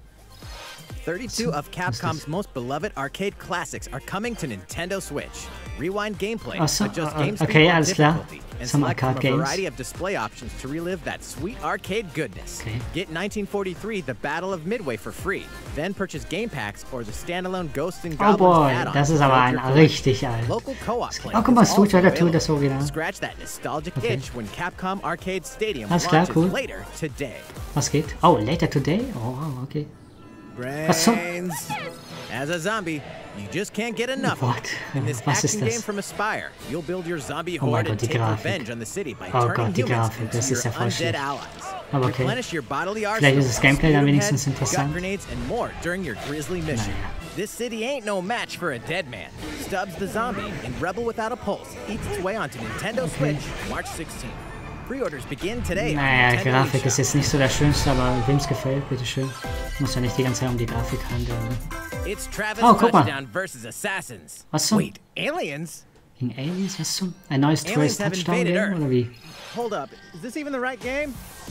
32 of Capcom's most beloved arcade classics are coming to Nintendo Switch. Rewind gameplay, Ach so, adjust game okay, speed or alles klar. difficulty, and Some select from arcade a games. variety of display options to relive that sweet arcade goodness. Okay. Get 1943 The Battle of Midway for free, then purchase game packs or the standalone Ghosts and Oh Goblins boy, add-on. das to ist aber build ein your collection. richtig alt. Local co-op play Oh, guck mal, is Street also Fighter 2, available. das Original. Scratch that nostalgic Okay. itch when Capcom Arcade Stadium Alles klar, launches cool. later today. Was geht? Oh, later today? Oh, wow, okay. Was zum? Brains. As a zombie, you just can't get enough of What? it. In this Was ist action das? game from Aspire, you'll build your zombie Oh mein horde and Gott, die take Grafik. revenge on the city by Oh turning Gott, die humans Grafik, into das your ist ja voll undead schlecht. allies. Aber okay. Replenish your bodily Vielleicht arsenal ist das with Gameplay dann spearhead, wenigstens gut interessant. grenades and more during your grisly mission. Naja. This city ain't no match for a dead man. Stubbs the zombie in Rebel Without a Pulse eats its way onto Nintendo Switch March 16th. Pre-orders begin today. on Naja, Nintendo Grafik ist eShop. jetzt nicht so das Schönste, aber wem es gefällt, bitteschön. Muss ja nicht die ganze Zeit um die Grafik handeln. Ne? It's Travis Oh, guck mal. Touchdown versus Assassins. Was zum? Wait, aliens? Gegen Aliens? Was zum? Ein neues Aliens Trace have Touchdown invaded Game Earth. oder wie? Hold up, is this even the right game?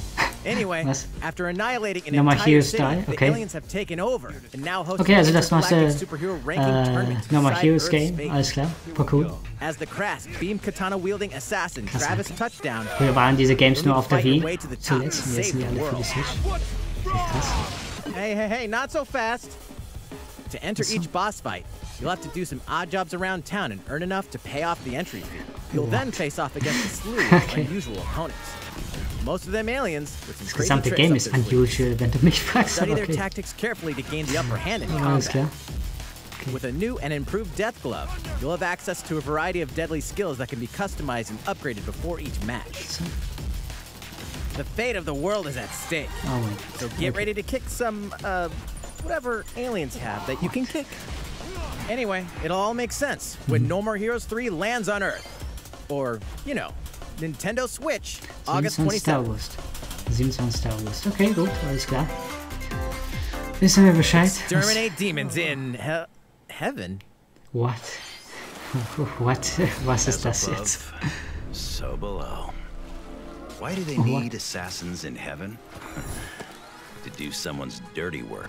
Anyway, Was? after annihilating an Nochmal entire Heroes city, die, the okay. aliens have taken over and now host Okay, also das intergalactic neueste superhero ranking tournament nochmal inside Heroes Earth's Game, space. alles klar, voll cool. As the crass beam katana wielding assassin Travis Touchdown. Früher waren diese Games nur auf der Fight your Wii, way to the top zuletzt, and und jetzt save sind die the alle für die world. Switch. Echt krass. Hey, not so fast. To enter each boss fight, you'll have to do some odd jobs around town and earn enough to pay off the entry fee. You'll then face off against a slew of unusual opponents. Most of them aliens with some Das crazy gesamte tricks Game up ist their sleeve. unusual, wenn du mich fragst, Study aber their okay. tactics carefully to gain the upper hand in Alles combat. klar. With a new and improved Death Glove, you'll have access to a variety of deadly skills that can be customized and upgraded before each match. So. The fate of the world is at stake. Oh mein So Gott. get ready to kick some, whatever aliens have that you can kick. Anyway, it'll all make sense when No More Heroes 3 lands on Earth. Or, you know, Nintendo Switch, August 27. 27th. August. 27. August. Okay, gut, alles klar. Wissen wir Bescheid? Exterminate demons in heaven. What? What? Was ist das above, jetzt? So below. Why do they What? need assassins in heaven? To do someone's dirty work.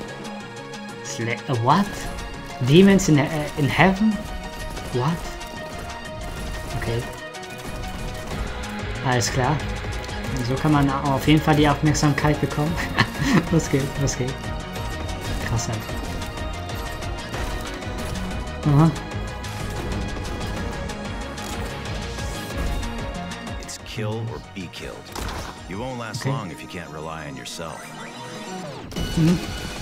What? Demons in heaven? What? Okay. Alles klar. So kann man auf jeden Fall die Aufmerksamkeit bekommen. Was geht? Was geht? Krass halt. Aha. It's kill or be killed. You won't last long if you can't rely on yourself. Mhm.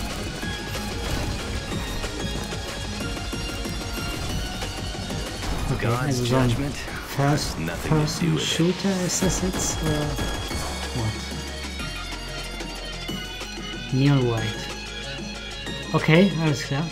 Okay, God's also so ein judgment has nothing to do First-Person with it. Shooter ist das jetzt? What? Neon White. Okay, alles klar.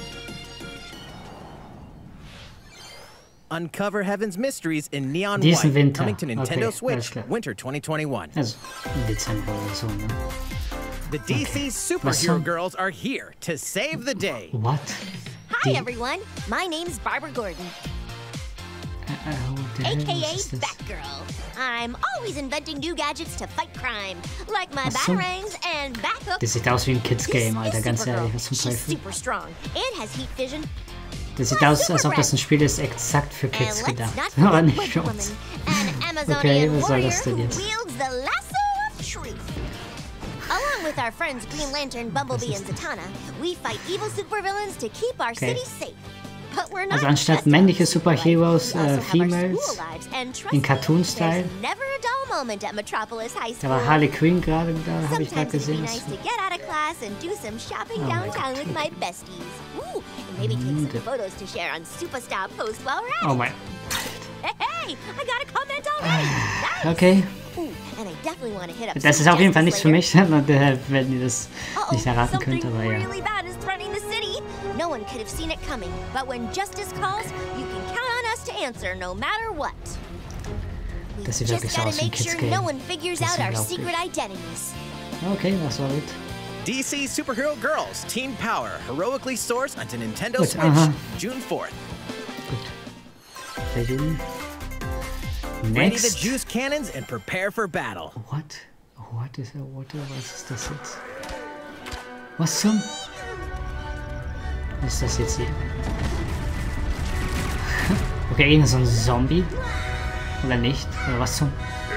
Uncover Heaven's Mysteries in Neon Diesen White, Winter. coming to Nintendo Okay, alles Switch, klar. Winter 2021. Also im Dezember oder so, ne? The DC Superhero Girls are here to save the day. What? Hi, everyone. My name's Barbara Gordon, What the hell aka ist das? Batgirl. I'm always inventing new gadgets to fight crime, like my Ach so. batarangs and backup. Das sieht aus wie ein Kids-Game, This Alter, is ganz Supergirl. ehrlich, was zum She's Teufel. super strong and has heat vision. Das sieht aus, als ob das ein Spiel ist, exakt für Kids And let's gedacht. not Aber forget nicht für Wonder uns. Woman, an Amazonian Okay, was soll warrior das denn who jetzt? wields the lasso of truth. Along with our friends Green Lantern, Bumblebee, and Zatanna, we fight evil supervillains to keep our Okay. city safe. But we're not Also anstatt just männliche us. Superheroes, We also have our Females school lives, and trust in me, Cartoon-Style. there's never a dull moment at Metropolis High Da School. war Harley Quinn gerade, da habe ich gerade Sometimes it'd be gesehen. nice to get out of class and do some shopping Oh my downtown God. with my besties. Ooh, and maybe take some photos to share on Superstar Post while we're at Oh it. mein. Hey, I got a comment already. Nice. Okay. Ooh, and I definitely want to hit up Das some ist auf jeden Fall nichts für Justice mich, wenn ihr das Uh-oh, nicht erraten something könnt, aber ja. really bad is threatening the city. No one could have seen it coming, but when justice calls, you can count on us to answer no matter what. We Das sieht just wirklich gotta aus wie ein make sure Kids-Game. no one figures Das ist out our unglaublich. secret identities. Okay, das war gut. DC Superhero Girls Teen Power heroically soars onto Nintendo Gut, Switch, aha. June 4th. Der Juni. Ready the Next. juice cannons and prepare for battle. What? Was ist das jetzt? Was zum? Was ist das jetzt hier? Okay, irgend so ein Zombie? Oder nicht? Oder was zum?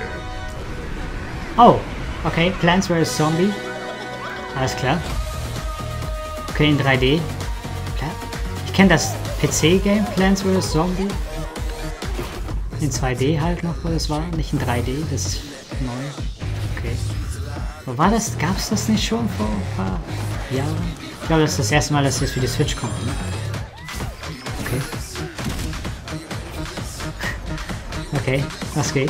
Oh, okay, Plants vs. Zombie. Alles klar. Okay, in 3D. Klar. Ich kenne das PC-Game Plants vs. Zombie. In 2D halt noch, wo das war. Nicht in 3D, das ist neu. Okay. Wo war das? Gab es das nicht schon vor ein paar Jahren? Ich glaube, das ist das erste Mal, dass das für die Switch kommt. Ne? Okay. Okay, was geht?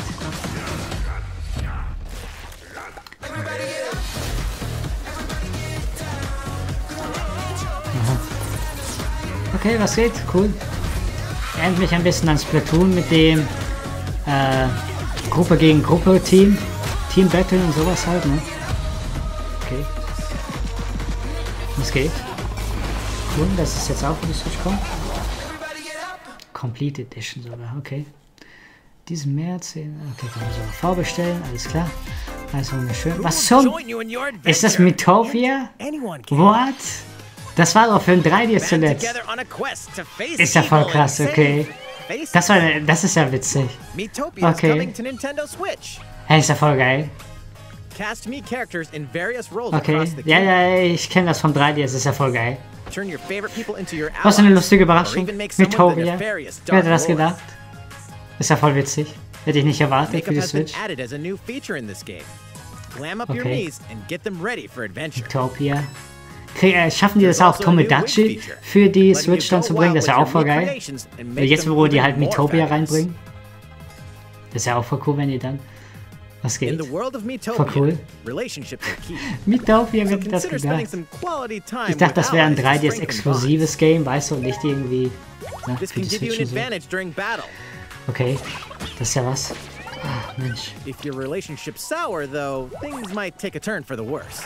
Aha. Okay, was geht? Cool. Endlich ein bisschen an Splatoon mit dem Gruppe gegen Gruppe Team Battle und sowas halt, ne? Okay. Was geht? Cool, dass es jetzt auch für die Switch kommt. Complete Edition sogar, okay. Diesen März, okay, kann man so vorbestellen, alles klar. Also schön. Was zum? Ist das Miitopia? What? Das war doch für ein 3DS zuletzt. Ist ja voll krass, okay. Das ist ja witzig. Okay. Hey, ist ja voll geil. Okay, ja, ich kenne das vom 3DS, ist ja voll geil. Was eine lustige Überraschung. Miitopia. Wer hätte das gedacht? Ist ja voll witzig. Hätte ich nicht erwartet für die Switch. Okay. Miitopia. Schaffen die das auch, Tomodachi für die Switch dann zu bringen? Das ist ja auch voll geil. Jetzt, wo die halt Miitopia reinbringen. Das ist ja auch voll cool, wenn die dann... Was geht? Voll cool. Miitopia, wer hätte das gedacht? Ich dachte, das wäre ein 3DS-exklusives Game, weißt du, und nicht irgendwie... Na, für die Switch und so. Okay, das ist ja was. Ah, Mensch. If your relationship's sour, though, things might take a turn for the worse.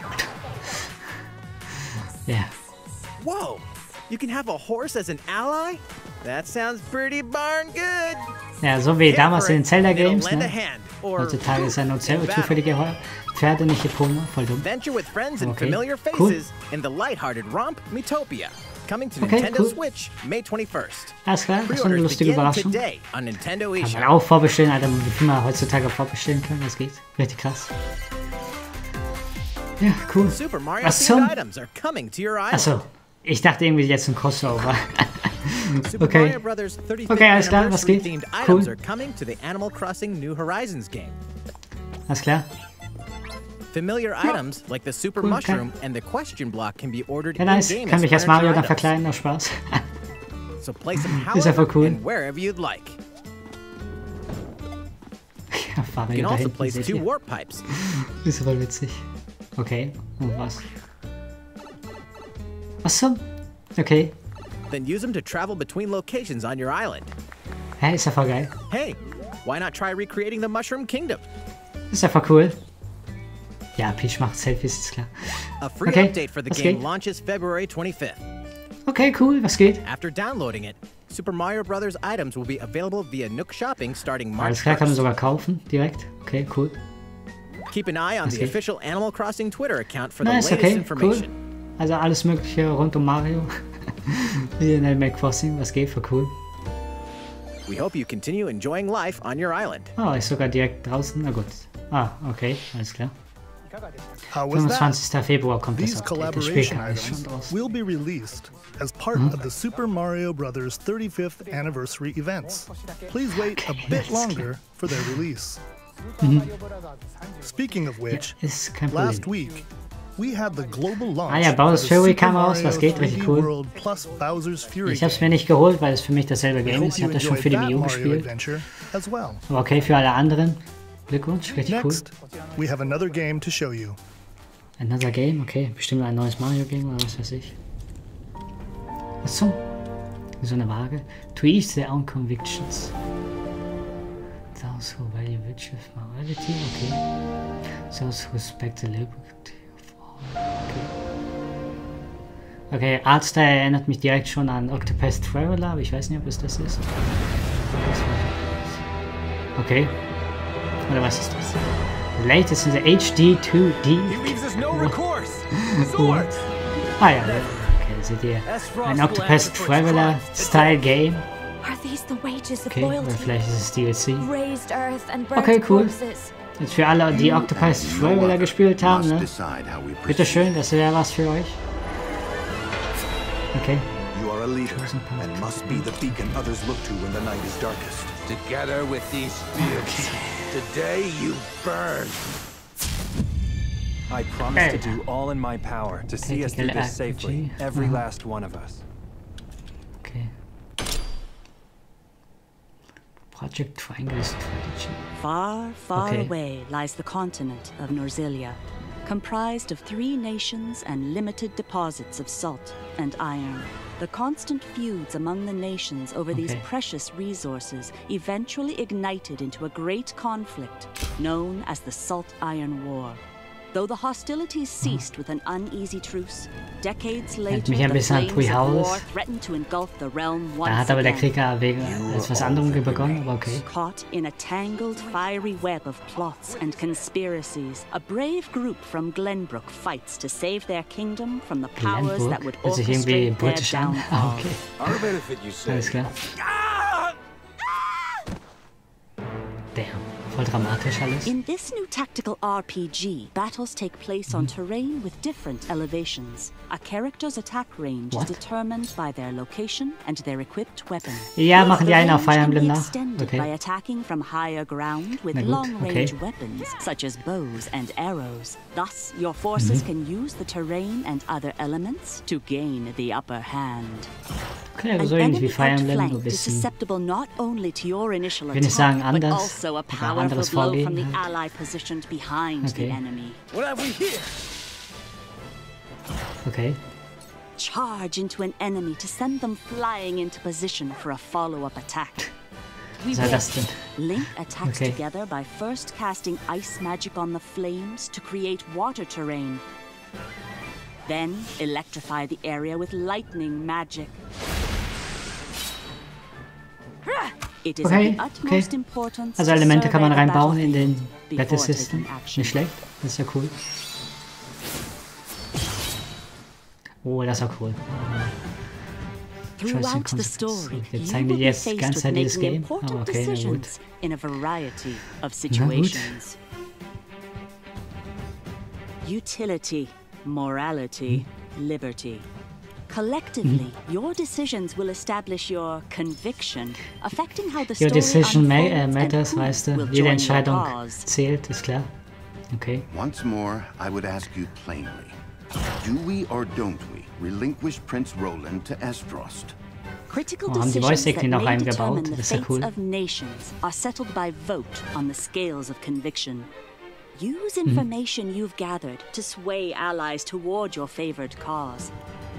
Yeah. Whoa! You can have a horse as an ally? That sounds pretty darn good. Ja, so wie damals in den Zelda-Games, ne? Heutzutage ist ja nur zufällige Pferde, nicht Epona. Voll dumm. Venture with friends and familiar faces in the light-hearted romp Miitopia. Coming to Nintendo Switch, May 21st. Alles klar, das ist eine lustige Überraschung. Kann man auch vorbestellen, Alter, wie viel man heutzutage vorbestellen kann, das geht. Richtig krass. Ja, cool. Was zum? Achso, ich dachte irgendwie jetzt ein Crossover. Okay. Okay, alles klar, was geht? Cool. Alles klar. Familiar items like the super mushroom and the question block can be ordered ja, nice. Kann mich als Mario dann verkleiden, noch Spaß. So place them ist ja voll cool. and wherever you'd like. Ja, you can also place 2 warp pipes. Ist voll witzig. Okay, und was? Was zum? Okay. Then use them to travel between locations on your island. Hä, ist ja voll geil. Hey, why not try recreating the Mushroom Kingdom? Ist ja voll cool. Ja, Peach macht Selfies, ist klar. A free update for the game launches February 25th. Okay, cool, was geht? After downloading it, Super Mario Bros. Items will be available via Nook Shopping starting March 1st. Alles klar, kann man sogar kaufen, direkt. Okay, cool. Keep an eye on the official Animal Crossing Twitter account for the latest information. Cool. Also alles mögliche rund um Mario. Wie in Animal Crossing, was geht, für cool. We hope you continue enjoying life on your island. Oh, ist sogar direkt draußen, na gut. Ah, okay, alles klar. How was 25. that? Februar kommt These das Update. Das Spiel collaboration kann ich schon items draus. will be released as part of the Super Mario Bros. 35th anniversary events. Please wait a bit longer for their release. Speaking of which, last week we had the global launch ja, Bowser's Fury kam raus, was geht, richtig cool. World plus Bowser's Fury ich hab's mir nicht geholt, weil es für mich dasselbe Game ist. Ich hab das schon für die Wii U gespielt. Aber okay, für alle anderen. Glückwunsch, richtig cool. We have another game to show you. Another Game, okay. Bestimmt ein neues Mario-Game oder was weiß ich. Was zum? So eine Waage. To each their own convictions. Those who value virtue of morality, okay. Those who respect the liberty of all, okay. Okay, Artstyle erinnert mich direkt schon an Octopath Traveler, aber ich weiß nicht, ob es das ist. Okay. Oder was ist das? The latest in the HD 2D. Ah ja, okay, seht ihr. Ein Octopath Traveler Style Game. Okay, oder vielleicht ist es DLC. Okay, cool. Jetzt für alle, die Octopath Traveler gespielt haben, ne? Bitteschön, das wäre was für euch. Okay. You are a leader and must be the beacon others look to when the night is darkest. Together with these spears, today you burn. I promise to do all in my power to see us through this safely, every last one of us. Okay. Project Triangle Strategy. Far, far away lies the continent of Norzilia, comprised of 3 nations and limited deposits of salt and iron. The constant feuds among the nations over these precious resources eventually ignited into a great conflict known as the Salt Iron War. Though the hostilities ceased with an uneasy truce, decades later, mich ein bisschen an Three Houses. threatened to engulf the realm Da once hat aber der again. Krieg ja wegen etwas anderem begonnen, aber okay. Caught in a tangled, fiery web of plots and conspiracies, a brave group from Glenbrook fights to save their kingdom from the powers that would Hört sich irgendwie orchestrate their britisch an. downfall. Ah, okay. Alles klar. Damn. Voll dramatisch alles. In this new tactical RPG, battles take place on terrain with different elevations. A character's attack range is determined by their location and their equipped weapon. Ja, machen die einen auf Fire Emblem nach. Extended by Okay. attacking from higher ground with Na gut, long-range okay. weapons such as bows and arrows. Thus, your forces can use the terrain and other elements to gain the upper hand. Okay, aber An so ähnlich wie enemy Fire Emblem, so ein outflanked is bisschen. susceptible not only to your initial Ich will nicht sagen attack, but anders, also a aber powerful anderes blow Vorgehen from the halt. ally positioned behind the Okay. enemy. What have we here? Okay. Charge into an enemy to send them flying into position for a follow-up attack. We Was soll das denn? Link attacks Okay. together by first casting ice magic on the flames to create water terrain. Then electrify the area with lightning magic. It is Okay, of the okay. utmost importance Also to Elemente kann man survey the reinbauen in battlefield den before Battle System. taking action. Nicht schlecht. Das ist ja cool. Oh, das war cool. Throughout the story, Jetzt you zeigen will die be jetzt die faced ganze with Zeit dieses making Game. important Aber okay, na gut. decisions in a variety of gut. situations. Utility, morality, liberty. Collectively, your decisions will establish your conviction, affecting how the Your story decision unfolds matters, and weißt who du. will Jede join your Entscheidung cause. zählt, ist klar. Okay. Once more, I would ask you plainly. Do we or don't we relinquish Prince Roland to Estrost? Critical Oh, haben die Voice decisions that Acting noch may eingebaut? determine the Das ist ja fates cool. of nations are settled by vote on the scales of conviction. Use Mhm. information you've gathered to sway allies toward your favored cause.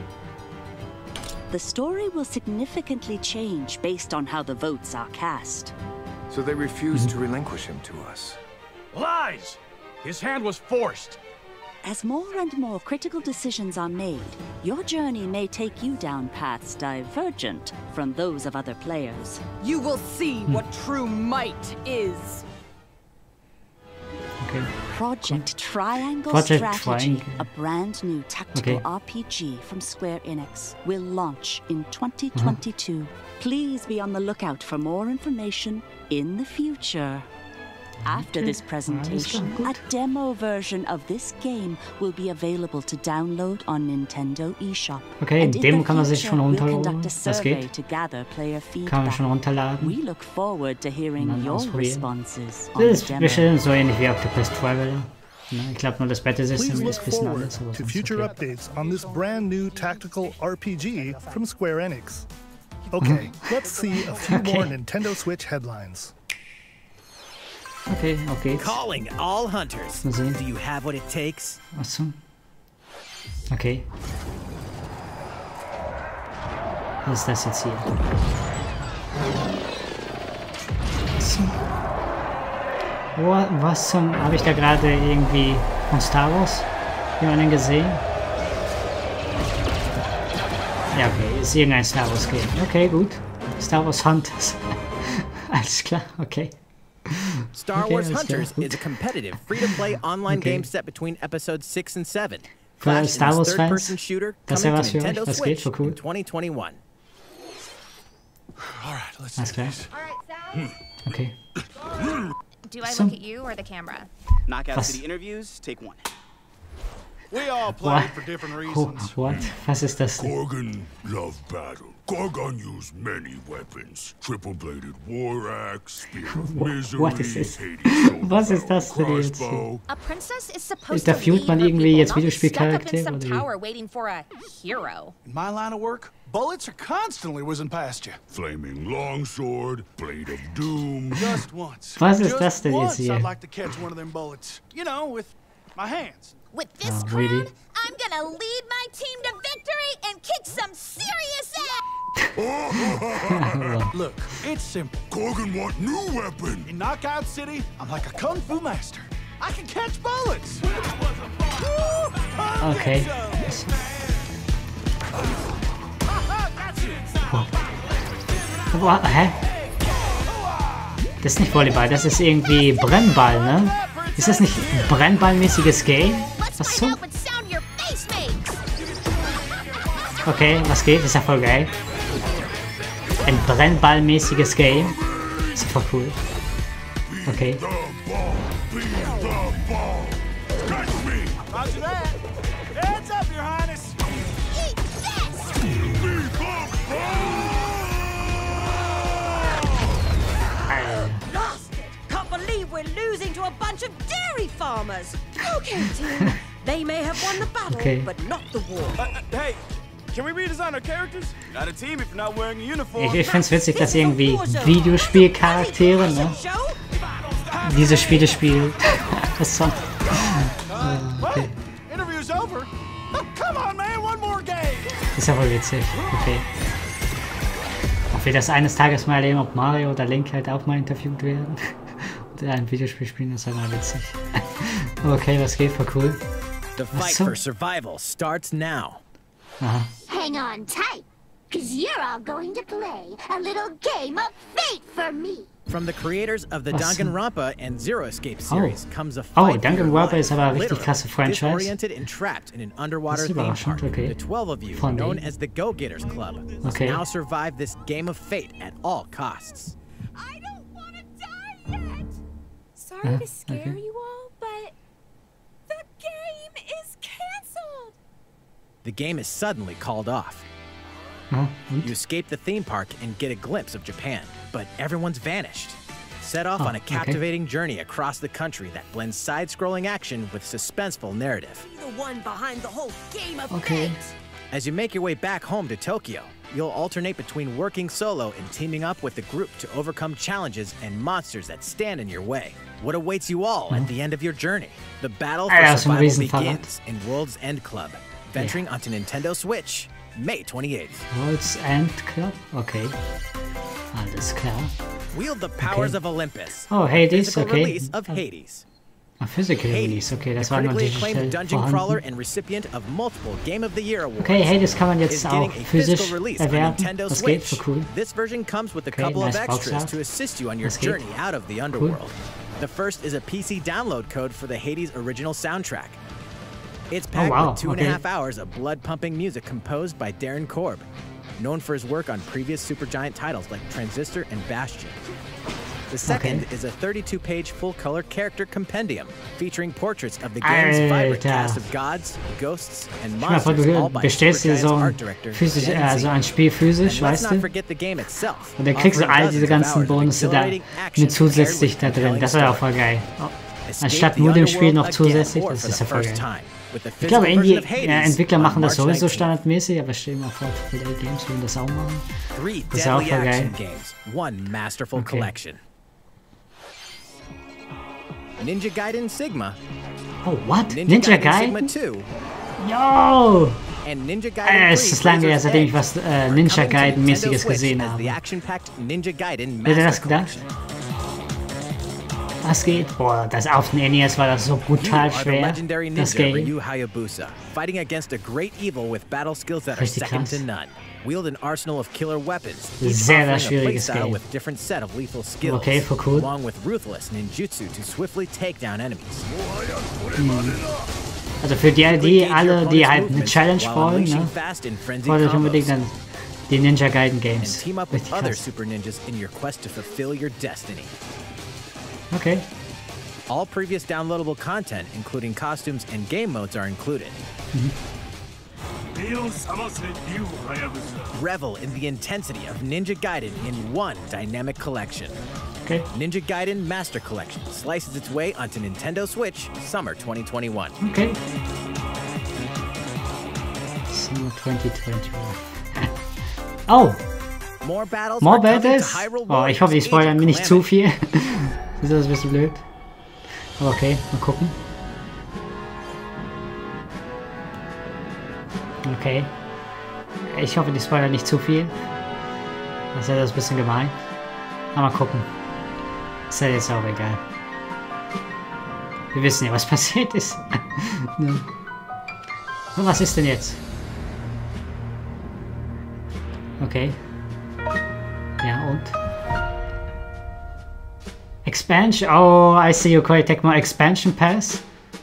The story will significantly change based on how the votes are cast. So they refused to relinquish him to us. Lies! His hand was forced. As more and more critical decisions are made, your journey may take you down paths divergent from those of other players. You will see what true might is. Okay. Project Triangle Project Strategy, Triangle. a brand new tactical Okay. RPG from Square Enix, will launch in 2022. Please be on the lookout for more information in the future. After this presentation, a demo version of this game will be available to download on Nintendo eShop. Okay, And in Demo the kann man sich future, schon we'll runterladen. conduct a Das survey geht. to gather player Kann man feedback. schon runterladen. We look forward to hearing Dann your ausprobieren. responses on Das the ist demo. bestimmt so ähnlich wie Octopus Traveler. Ne, ich glaube nur das Battle Please System look ist ein bisschen forward anders. Aber to sonst future okay. updates on this brand new tactical RPG from Square Enix. Okay, let's see a few more Nintendo Switch headlines. Okay, auf geht's. Calling all hunters. Mal sehen. Do you have what it takes? Achso. Okay. Was ist das jetzt hier? So. Was zum... Habe ich da gerade irgendwie von Star Wars jemanden gesehen? Ja, okay. Ist irgendein Star Wars Game. Okay, gut. Star Wars Hunters. Alles klar, okay. Star Okay, Wars alles klar, Hunters gut. is a competitive, free-to-play online Okay. game set between episodes 6 and 7. Für Flash is Star this Wars third-person Fans, shooter das ist coming ja to was für euch, Nintendo das geht, Switch so cool. in 2021. Alles klar. Okay. Do I So- look at you or the camera? Knockout Was? City interviews, take one. We all What? played for different reasons. What? Was ist das denn? Gorgon loved battle. Gorgon used many weapons. Triple-bladed war axe, spear of misery, What is this? Hades Was ist das denn jetzt hier? crossbow. A princess is supposed Da to fühlt lead man her irgendwie people, jetzt not be stuck up in Videospielcharaktere some oder wie? tower waiting for a hero. In my line of work, bullets are constantly whizzing past you. Flaming longsword, blade of doom. Just once. Was ist Just das denn jetzt once hier? I'd like to catch one of them bullets. You know, with my hands. With this Oh, really? crowd, I'm gonna lead my team to victory and kick some serious ass! Look, it's simple. Gorgon want new weapon. In Knockout City, I'm like a kung fu master. I can catch bullets. Okay. Boah, hä? Das ist nicht Volleyball, das ist irgendwie Brennball, ne? Ist das nicht ein Brennballmäßiges Game? Was so? Okay, was geht? Ist ja voll geil. Ein Brennballmäßiges Game. Ist ja voll cool. Okay. We're losing to a bunch of dairy farmers. Okay, team. They may have won the battle, but not the war. Hey, can we redesign our characters? Not a team if you're not wearing a uniform. Ich find's witzig, dass irgendwie Videospielcharaktere, ne? Diese Spiele spielen. Das ist okay. Interview's over. Come on, man, one more game. Ist ja wohl witzig. Okay. Ob wir das eines Tages mal erleben, ob Mario oder Link halt auch mal interviewt werden. Ein Videospiel spielen, das ist halt mal witzig. Okay, was geht? Voll cool. The fight for survival starts now. Aha. Hang on tight, cause you're all going to play a little game of fate for me. From the creators of the Danganronpa and Zero Escape series comes a fight. Danganronpa ist aber eine richtig krasse Franchise. Disoriented and trapped in an underwater theme park. The 12 of you, known as the Go-Getters Club, must now survive this game of fate at all costs. Sorry to scare you all, but the game is canceled. The game is suddenly called off. You escape the theme park and get a glimpse of Japan, but everyone's vanished. Set off on a captivating journey across the country that blends side-scrolling action with suspenseful narrative. The one behind the whole game of fate. As you make your way back home to Tokyo, you'll alternate between working solo and teaming up with the group to overcome challenges and monsters that stand in your way. What awaits you all at the end of your journey? The battle for survival begins in World's End Club, venturing onto Nintendo Switch, May 28th. World's End Club? Okay. Alles klar. Wield the powers of Olympus. Oh, Hades, Physical release of Hades. A physical release, okay, das war nur digital vorhanden. Okay, Hades kann man jetzt auch physisch erwerben. Das geht, so cool. This version comes with a couple of extras to assist you on your journey out of the underworld. The first is a PC download code for the Hades original soundtrack. It's packed with 2.5 hours of blood-pumping music composed by Darren Korb, known for his work on previous Supergiant titles like Transistor and Bastion. The second is a 32-page full-color character compendium featuring portraits of the game's vibrant cast of gods, ghosts, and monsters, all by Supergiant's art director. Also ein Spiel physisch, weißt du? Und dann kriegst du all diese ganzen Bonusse da mit zusätzlich da drin. Das ist ja auch voll geil. Anstatt nur dem Spiel noch zusätzlich, das ist ja voll geil. Ich glaube, Indie-Entwickler machen das sowieso standardmäßig, aber stell dir mal vor, AAA Games würden das auch machen. Das ist ja auch voll geil. Okay. Ninja Gaiden Sigma. Oh, what? Ninja Gaiden? Sigma 2. Yo! And Ninja Gaiden es ist lange her, seitdem ich was Ninja Gaiden-mäßiges gesehen habe. Hätte das gedacht? Was geht? Boah, das auf den NES war das so brutal schwer. Das Game. Richtig krass. Wield an arsenal of killer weapons. Sehr schwieriges Game. With different set of lethal skills, okay, for cool. Along with ruthless ninjutsu to swiftly take down enemies. Also für die alle, die halt eine Challenge wollen, ne, wollte ich unbedingt dann die Ninja Gaiden Games. Team up with other super ninjas in your quest to fulfill your destiny. Okay. All previous downloadable content, including costumes and game modes, are included. Revel in the intensity of Ninja Gaiden in one dynamic collection. Okay. Ninja Gaiden Master Collection slices its way onto Nintendo Switch Summer 2021. Okay. Summer 2021. Oh! More battles. Oh, ich hoffe, die spoilern mir nicht zu viel. Ist das ein bisschen blöd? Aber okay, mal gucken. Okay. Ich hoffe, die spoilern nicht zu viel. Das ist ja das ein bisschen gemein. Aber mal gucken. Ist ja jetzt auch egal. Wir wissen ja, was passiert ist. Ne? So, was ist denn jetzt? Okay. Ja, und? Expansion. Oh, I see you quite take more Expansion Pass.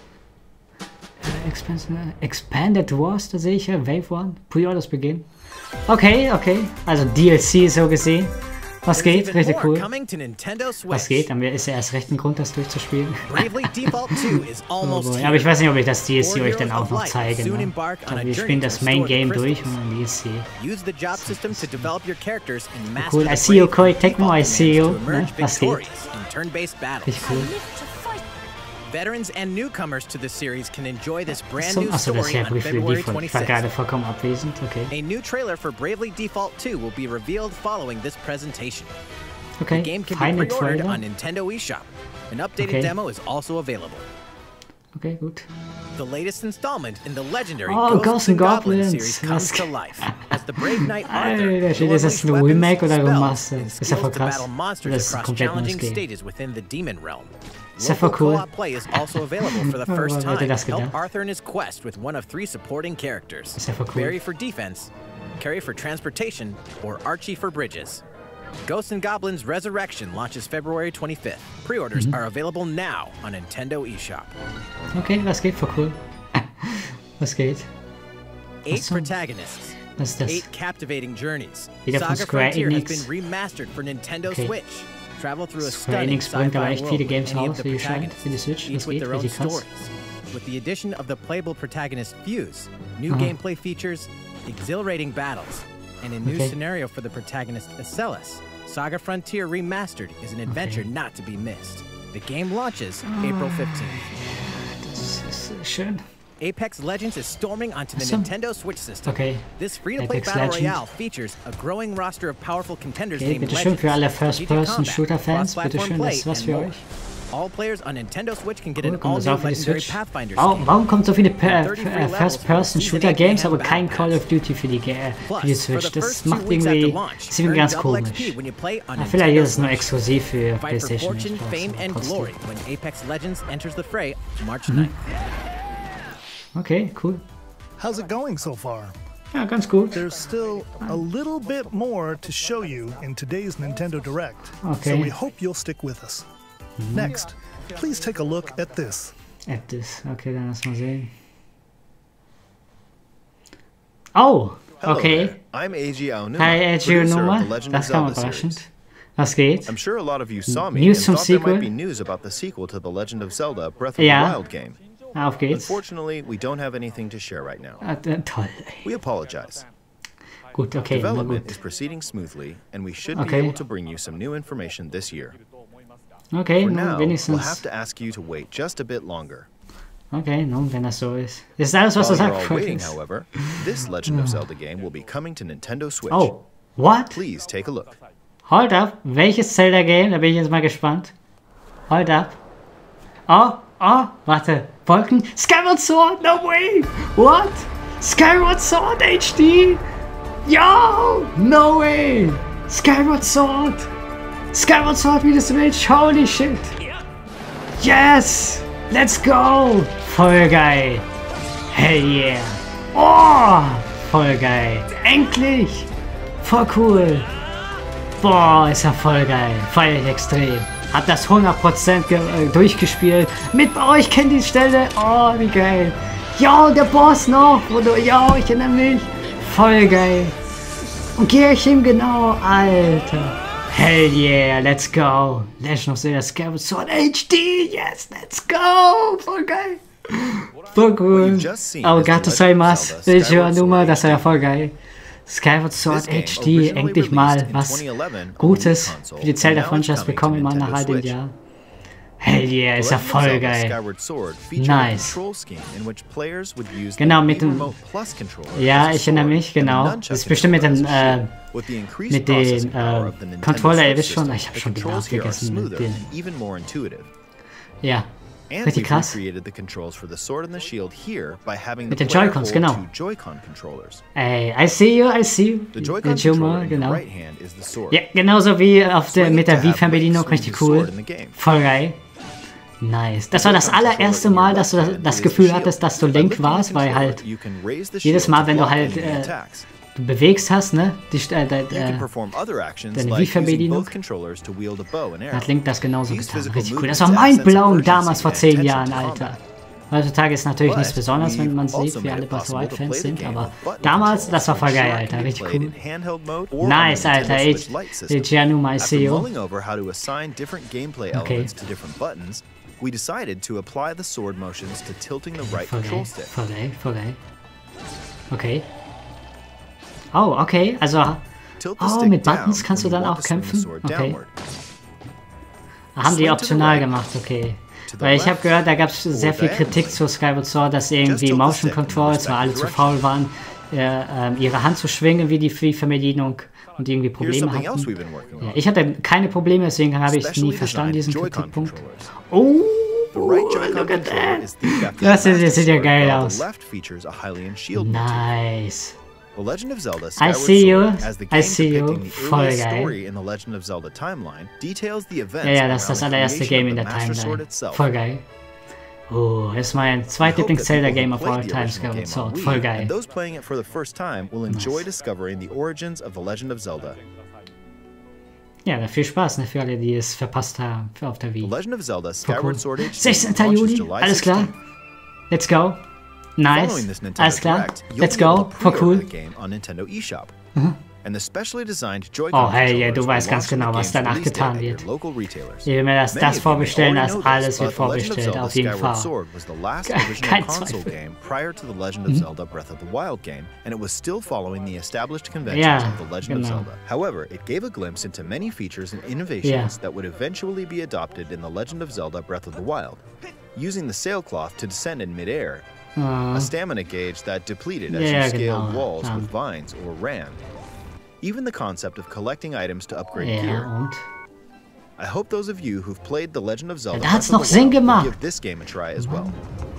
Expanded Wars, da sehe ich ja. Wave 1. Pre-Orders beginnen. Okay, okay. Also DLC so gesehen. Was geht? Richtig cool. Was geht? Dann ist ja erst recht ein Grund, das durchzuspielen. Oh boy. Aber ich weiß nicht, ob ich das DLC euch dann auch noch zeige. Ne? Wir spielen das Main Game durch und dann DLC. Cool. I see you, Koi Tecmo. I see you. Ne? Was geht? Richtig cool. Veterans and newcomers to the series can enjoy this brand new Achso, das ist story ja on February Default. Ich war 26th. gerade vollkommen abwesend. Okay. A new trailer for Bravely Default 2 will be revealed following this presentation. Okay. The game can Final be pre-ordered trailer. on Nintendo eShop. An updated Okay. demo is also available. Okay, gut. The latest installment in the legendary Oh, Ghosts and Goblins series comes to life. As the brave knight Arthur, Alter, steht, ist das ein Remake oder Remaster? Ist ja voll krass. Das ist ein komplett neues Game. stages within the demon realm. Ist ja voll Local cool. co-op play is also available for the Oh, first wer hätte time. das Help gedacht? Arthur in his quest with one of 3 supporting characters. Ist ja voll cool. Barry for defense, Carrie for transportation, or Archie for bridges. Ghosts and Goblins Resurrection launches February 25th. Pre-orders are available now on Nintendo eShop. Okay, was geht? Voll cool. Was geht? 8 Achso. protagonists. Was ist das? 8 captivating journeys. Wieder von Saga Square Frontier has Enix. been remastered for Nintendo Okay. Switch. Travel through a Square stunning Enix bringt aber sci-fi echt world viele with Games many of raus, the wie ihr scheint, protagonists, für die Switch. each Das with geht their own richtig krass. stories. With the addition of the playable protagonist Fuse, new Aha. gameplay features, exhilarating battles, and a new Okay. scenario for the protagonist Acellus, Saga Frontier Remastered is an adventure not to be missed. The game launches April 15th. Das ist schön. Apex Legends is storming onto the Achso. Nintendo Switch system. Okay. This free-to-play Apex battle Legend. royale features a growing roster of powerful contenders Okay, named bitteschön Legends, für alle strategic First-Person-Shooter-Fans. combat, Bitteschön, das ist was and für more. euch. All players on Nintendo Switch can get Cool, an kommt das all-new auch für die Legendary Switch? Pathfinder Warum kommt so viele levels First-Person-Shooter-Games, aber kein Call of Duty für die Switch? Das macht irgendwie, ist irgendwie ganz komisch. Vielleicht ist es nur exklusiv für Fight for PlayStation. fortune, fame, and Trotzdem. glory when Apex Legends enters the fray March 9th. Okay, cool. How's it going so far? Ja, ganz gut. There's still a little bit more to show you in today's Nintendo Direct, Okay. so we hope you'll stick with us. Next, please take a look at this. Okay, dann lass mal sehen. Oh, okay. I'm Eiji Aonuma, Hi, Eiji producer of Aonuma. the Legend of Das kam Zelda überraschend. series. Was geht? I'm sure a lot of you saw me News and zum thought there Sequel? might be news about the sequel to the Legend of Zelda Breath of Ja. the Wild game. Auf geht's. Unfortunately, we don't have anything to share right now. Toll. We apologize. Gut, okay, na Development gut. is proceeding smoothly, and we should Okay. be able to bring you some new information this year. Okay, For nun now, we'll have wenigstens. to ask you to wait just a bit longer. Okay, nun, wenn das so ist. Das ist alles, was While du you're all sagst. waiting, however, this Legend of Zelda game will be coming to Nintendo Switch. Oh, what? Please take a look. Hold up. Welches Zelda-Game? Da bin ich jetzt mal gespannt. Hold up. Oh, warte. Wolken? Skyward Sword? No way! What? Skyward Sword HD? Yo! No way! Skyward Sword! Skyward Sword wie das Switch? Holy shit! Yes! Let's go! Voll geil! Hell yeah! Oh! Voll geil! Endlich! Voll cool! Boah, ist ja voll geil. Feier ich extrem. Hab das 100% durchgespielt. Mit euch kennt die Stelle. Oh, wie geil. Ja, der Boss noch. Ja, ich erinnere mich. Voll geil. Und Kirchim genau. Alter. Hell yeah, let's go. Legend of Zelda Skyward Sword HD. Yes, let's go. Voll geil. Voll cool. Oh, Gato Saimas. Eiji Aonuma, das war ja voll geil. Skyward Sword HD, endlich mal was Gutes für die Zelda-Franchise bekommen immer nach all den Jahren. Hell yeah, ist ja voll geil. Nice. Genau, mit dem... Ja, ich erinnere mich, genau. Das ist bestimmt mit dem Controller, ihr wisst schon, ich habe schon den Namen vergessen. Mit den, ja. Richtig krass. Mit den Joy-Cons, genau. Ey, I see you. Der Juma, genau. Ja, genauso wie auf mit der Wii-Fernbedienung, richtig cool. Voll geil. Nice. Das war das allererste Mal, dass du das Gefühl hattest, dass du Link warst, weil halt jedes Mal, wenn du halt du bewegst hast, ne, deine Wii-Fernbedienung, hat Link das genauso getan. Richtig cool. Das war mindblowing damals vor 10 Jahren, Alter. Heutzutage ist natürlich nichts Besonderes, wenn man sieht, wie alle Breath of the Wild Fans sind, aber damals, das war voll geil, Alter. Richtig cool. Nice, Alter. Gianuma, I see you. Okay. We decided to apply the sword motions to tilting the right control stick. Voll geil. Okay. Oh, okay. Also, mit Buttons kannst du dann auch kämpfen? Okay. Haben die optional gemacht, okay. Weil ich habe gehört, da gab es sehr viel Kritik zu Skyward Sword, dass irgendwie Motion Controls, weil alle zu faul waren, ihre Hand zu schwingen wie die Fernbedienung und irgendwie Probleme hatten. Ja, ich hatte keine Probleme, deswegen habe ich nie verstanden, diesen Kritikpunkt. Oh, look at that. Das sieht ja geil aus. Nice. The Legend of Zelda I see you. Voll geil. Ja, das ist das allererste Game in der Timeline. Voll geil. Oh, das ist mein zweitlieblings Zelda-Game of all time, Skyward Sword. Voll geil. Those playing it for the first time will enjoy discovering the origins of the Legend of Zelda. Ja, viel Spaß, ne, für alle, die es verpasst haben auf der Wii. The Legend of Zelda Skyward Sword HD 16. Juli, alles klar. Let's go. Nice. Alles klar. Let's go. Voll cool. Oh hey, ja, du weißt ganz genau, was danach getan wird. Ich will mir das vorbestellen, als alles wird vorbestellt, auf jeden Fall. Kein Zweifel. Ja, genau. However, it gave a glimpse into many features and innovations that would eventually be adopted in The Legend of Zelda Breath of the Wild. Using the sailcloth to descend in midair, a stamina gauge that depleted as you scaled walls with vines or ran. Even the concept of collecting items to upgrade gear. I hope those of you who've played The Legend of Zelda Breath of the Wild will give this game a try as well.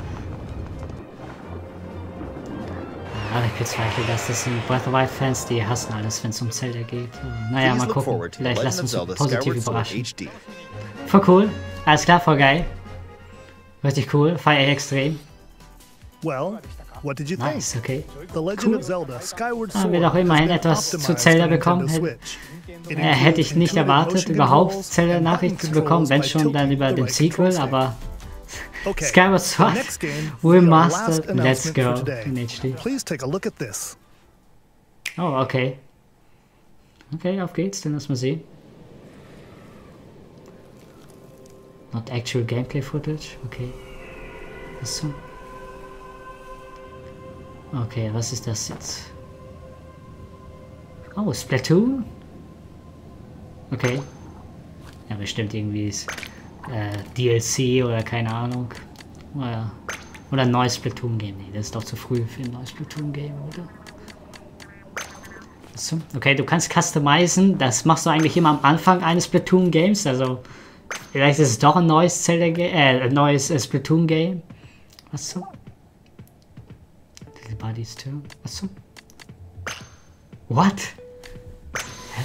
Ja, ich bezweifle, dass das in Breath of the Wild Fans, die hassen alles, wenn es um Zelda geht. Naja, mal gucken. Vielleicht lassen wir uns positiv überraschen. Voll cool. Alles klar, voll geil. Richtig cool. Feier ich extrem. Well, what did you think? Nice, okay. The Legend of Zelda Skyward Sword haben wir doch immerhin etwas zu Zelda bekommen. Hätte ich nicht erwartet, überhaupt Zelda-Nachrichten zu bekommen, wenn schon dann über den Sequel, aber Skyward Sword Remastered, let's go in HD. Please take a look at this. Oh, okay. Okay, auf geht's, dann lass mal sehen. Not actual gameplay footage, okay. Achso. Okay, was ist das jetzt? Oh, Splatoon? Okay. Ja, bestimmt irgendwie ist, DLC oder keine Ahnung. Oder ein neues Splatoon-Game. Nee, das ist doch zu früh für ein neues Splatoon-Game, oder? So. Okay, du kannst customizen. Das machst du eigentlich immer am Anfang eines Splatoon-Games. Also, vielleicht ist es doch ein neues Splatoon-Game. Achso. Buddies too. Achso. What? Hä?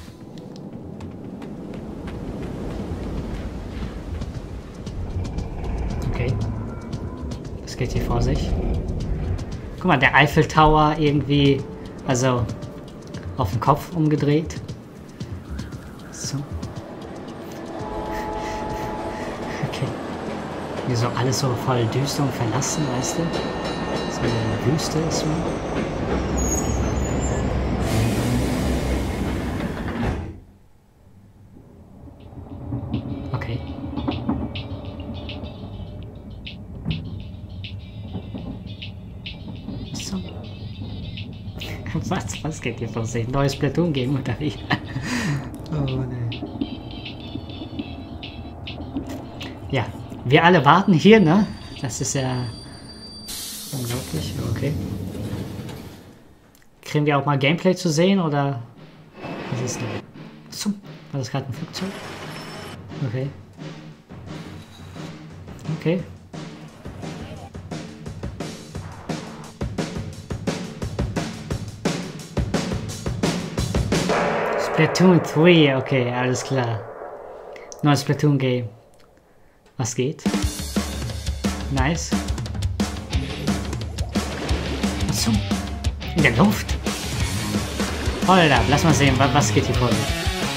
Okay. Was geht hier vor sich? Guck mal, der Eiffel Tower irgendwie, also auf den Kopf umgedreht. So. Okay. Hier so alles so voll düster und verlassen, weißt du? So eine Wüste ist man. Okay. So. Was geht hier vor sich? Neues Splatoon-Game oder wie? Oh nein. Ja, wir alle warten hier, ne? Das ist ja unglaublich, okay. Kriegen wir auch mal Gameplay zu sehen, oder? Was ist denn? Achso, war das gerade ein Flugzeug? Okay. Okay. Splatoon 3, okay, alles klar. Neues Splatoon-Game. Was geht? Nice. Was zum... In der Luft? Hold up, lass mal sehen, was geht hier vor sich.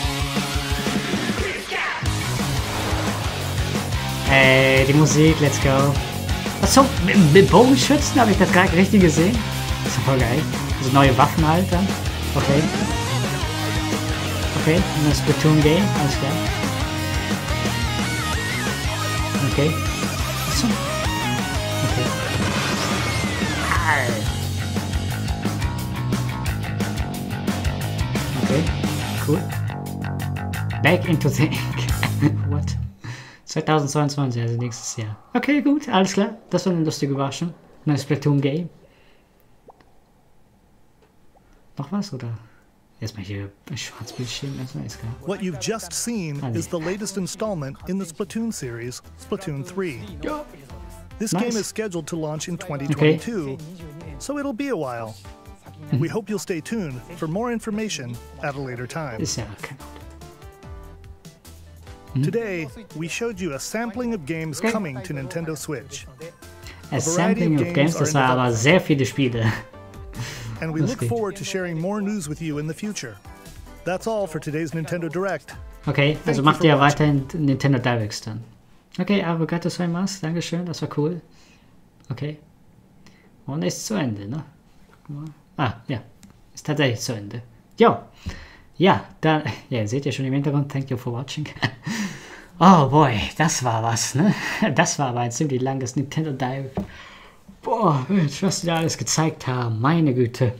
Ey, die Musik, let's go. Achso, mit Bogenschützen habe ich das gerade richtig gesehen. Das ist ja voll geil. Also neue Waffen halt dann. Okay. Okay, und das Splatoon Game, alles klar. Okay. Achso. Okay. Okay, cool. Back into the Ink. What? 2022, also nächstes Jahr. Okay, gut, alles klar. Das war eine lustige Überraschung. Neues Splatoon Game. Noch was, oder? Erstmal hier Schwarzbildschirm, erstmal ist klar. What you've just seen is the latest installment in the Splatoon series, Splatoon 3. This game is scheduled to launch in 2022, so it'll be a while. We hope you'll stay tuned for more information at a later time. Ist ja okay. Today, we showed you a sampling of games coming to Nintendo Switch. A sampling of games, das war aber sehr viele Spiele. And we look forward to sharing more news with you in the future. That's all for today's Nintendo Direct. Okay, also macht ihr weiterhin Nintendo Directs dann. Okay, arigato gozaimasu, Dankeschön, das war cool. Okay. Und ist zu Ende, ne? Ah, ja. Ist tatsächlich zu Ende. Jo. Ja, dann, ja, seht ihr schon im Hintergrund, thank you for watching. Oh boy, das war was, ne? Das war aber ein ziemlich langes Nintendo Direct. Boah, was die da alles gezeigt haben, meine Güte.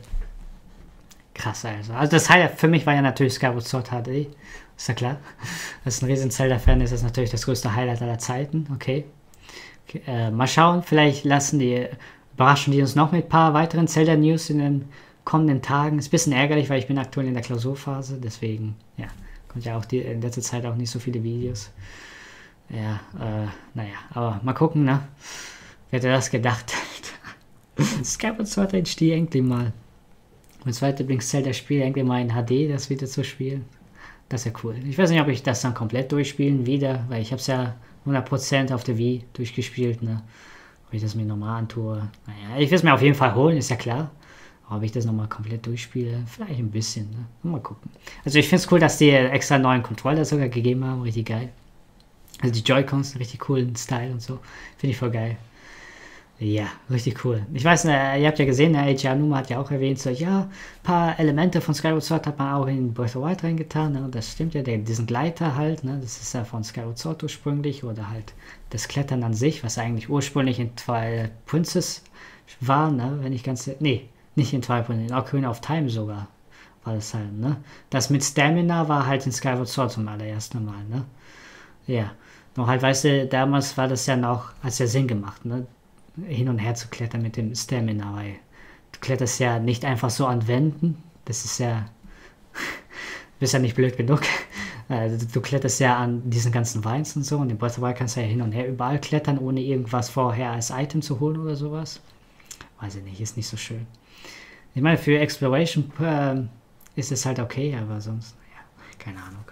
Krass also. Also das Highlight für mich war ja natürlich Skyward Sword HD. Ist ja klar. Als ein riesen Zelda-Fan ist das natürlich das größte Highlight aller Zeiten. Okay. Mal schauen, vielleicht überraschen die uns noch mit ein paar weiteren Zelda-News in den kommenden Tagen. Ist ein bisschen ärgerlich, weil ich bin aktuell in der Klausurphase. Deswegen, ja, kommt ja auch in letzter Zeit auch nicht so viele Videos. Ja, naja, aber mal gucken, ne? Wer hätte das gedacht? Skyward Sword HD endlich mal. Mein zweites Lieblings-Zelda-Spiel endlich mal in HD, das wieder zu spielen. Das ist ja cool. Ich weiß nicht, ob ich das dann komplett durchspielen wieder, weil ich habe es ja 100% auf der Wii durchgespielt, ne? Ob ich das mir nochmal antue. Naja, ich will es mir auf jeden Fall holen, ist ja klar. Aber ob ich das nochmal komplett durchspiele, vielleicht ein bisschen, ne? Mal gucken. Also ich finde es cool, dass die extra neuen Controller sogar gegeben haben, richtig geil. Also die Joy-Cons, richtig coolen Style und so. Finde ich voll geil. Ja, richtig cool. Ich weiß, ihr habt ja gesehen, der Eiji Aonuma hat ja auch erwähnt, so, ja, ein paar Elemente von Skyward Sword hat man auch in Breath of the Wild reingetan, ne? Das stimmt ja, diesen Gleiter halt, ne? Das ist ja von Skyward Sword ursprünglich, oder halt das Klettern an sich, was eigentlich ursprünglich in Twilight Princess war, ne? Wenn ich ganz, nee, nicht in Twilight Princess, in Ocarina of Time sogar war das halt, ne? Das mit Stamina war halt in Skyward Sword zum allerersten Mal, ne? Ja, noch halt, weißt du, damals war das ja noch, hat es ja Sinn gemacht, ne? Hin und her zu klettern mit dem Stamina, weil du kletterst ja nicht einfach so an Wänden, das ist ja, du bist ja nicht blöd genug, du kletterst ja an diesen ganzen Vines und so, und in Breath of the Wild kannst du ja hin und her überall klettern, ohne irgendwas vorher als Item zu holen oder sowas. Weiß ich nicht, ist nicht so schön. Ich meine, für Exploration ist es halt okay, aber sonst, ja, keine Ahnung.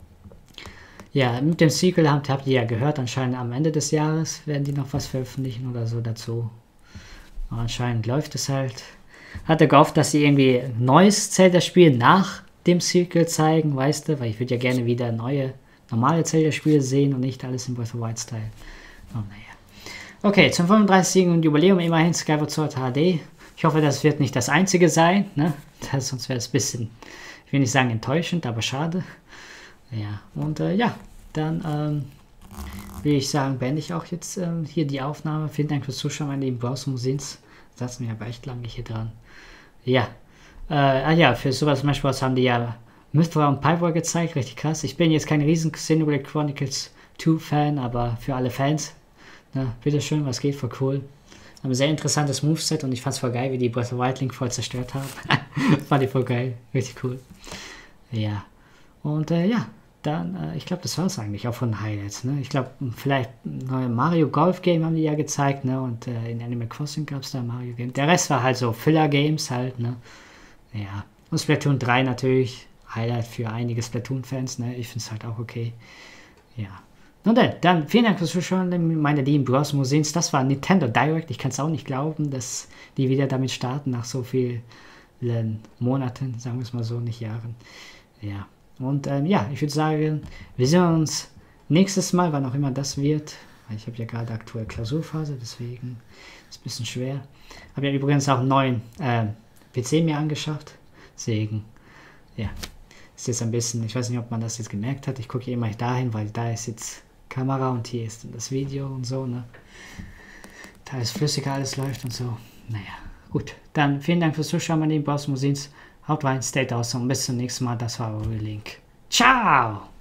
Ja, mit dem Sequel habt ihr ja gehört, anscheinend am Ende des Jahres werden die noch was veröffentlichen oder so dazu. Aber anscheinend läuft es halt. Hatte gehofft, dass sie irgendwie ein neues Zelda-Spiel nach dem Sequel zeigen, weißt du, weil ich würde ja gerne wieder neue, normale Zelda-Spiele sehen und nicht alles im Breath of the Wild-Style. Oh, naja. Okay, zum 35. Jubiläum immerhin Skyward Sword HD. Ich hoffe, das wird nicht das einzige sein, ne? Sonst wäre es ein bisschen, ich will nicht sagen enttäuschend, aber schade. Ja, und ja, dann will ich sagen, beende ich auch jetzt hier die Aufnahme. Vielen Dank fürs Zuschauen, meine lieben Browser-Musins. Saßen wir aber echt lange hier dran. Ja, ja, für sowas zum Beispiel haben die ja Mythra und Pyro gezeigt, richtig krass. Ich bin jetzt kein riesen Xenoblade Chronicles 2 Fan, aber für alle Fans, ne, bitteschön, was geht, voll cool. Ein sehr interessantes Moveset und ich fand's voll geil, wie die Breath of the Wild Link voll zerstört haben. Fand ich voll geil, richtig cool. Ja, und ja, dann, ich glaube, das war es eigentlich auch von Highlights, ne? Ich glaube, vielleicht ein neues Mario Golf Game haben die ja gezeigt, ne? Und in Animal Crossing gab es da Mario Game. Der Rest war halt so Filler Games halt, ne? Ja, und Splatoon 3 natürlich, Highlight für einige Splatoon-Fans, ne? Ich finde es halt auch okay. Ja, Nun denn, dann vielen Dank fürs Zuschauen, meine lieben Bros Musins. Das war Nintendo Direct. Ich kann es auch nicht glauben, dass die wieder damit starten, nach so vielen Monaten, sagen wir es mal so, nicht Jahren. Ja, und ja, ich würde sagen, wir sehen uns nächstes Mal, wann auch immer das wird. Ich habe ja gerade aktuell Klausurphase, deswegen ist es ein bisschen schwer. Habe ja übrigens auch einen neuen PC mir angeschafft. Deswegen, ja, ist jetzt ein bisschen, ich weiß nicht, ob man das jetzt gemerkt hat. Ich gucke immer dahin, weil da ist jetzt Kamera und hier ist das Video und so, ne. Da ist flüssiger, alles läuft und so. Naja, gut. Dann vielen Dank fürs Zuschauen, meine lieben Bros Musins. Haut rein, stay awesome. Bis zum nächsten Mal. Das war Link. Ciao!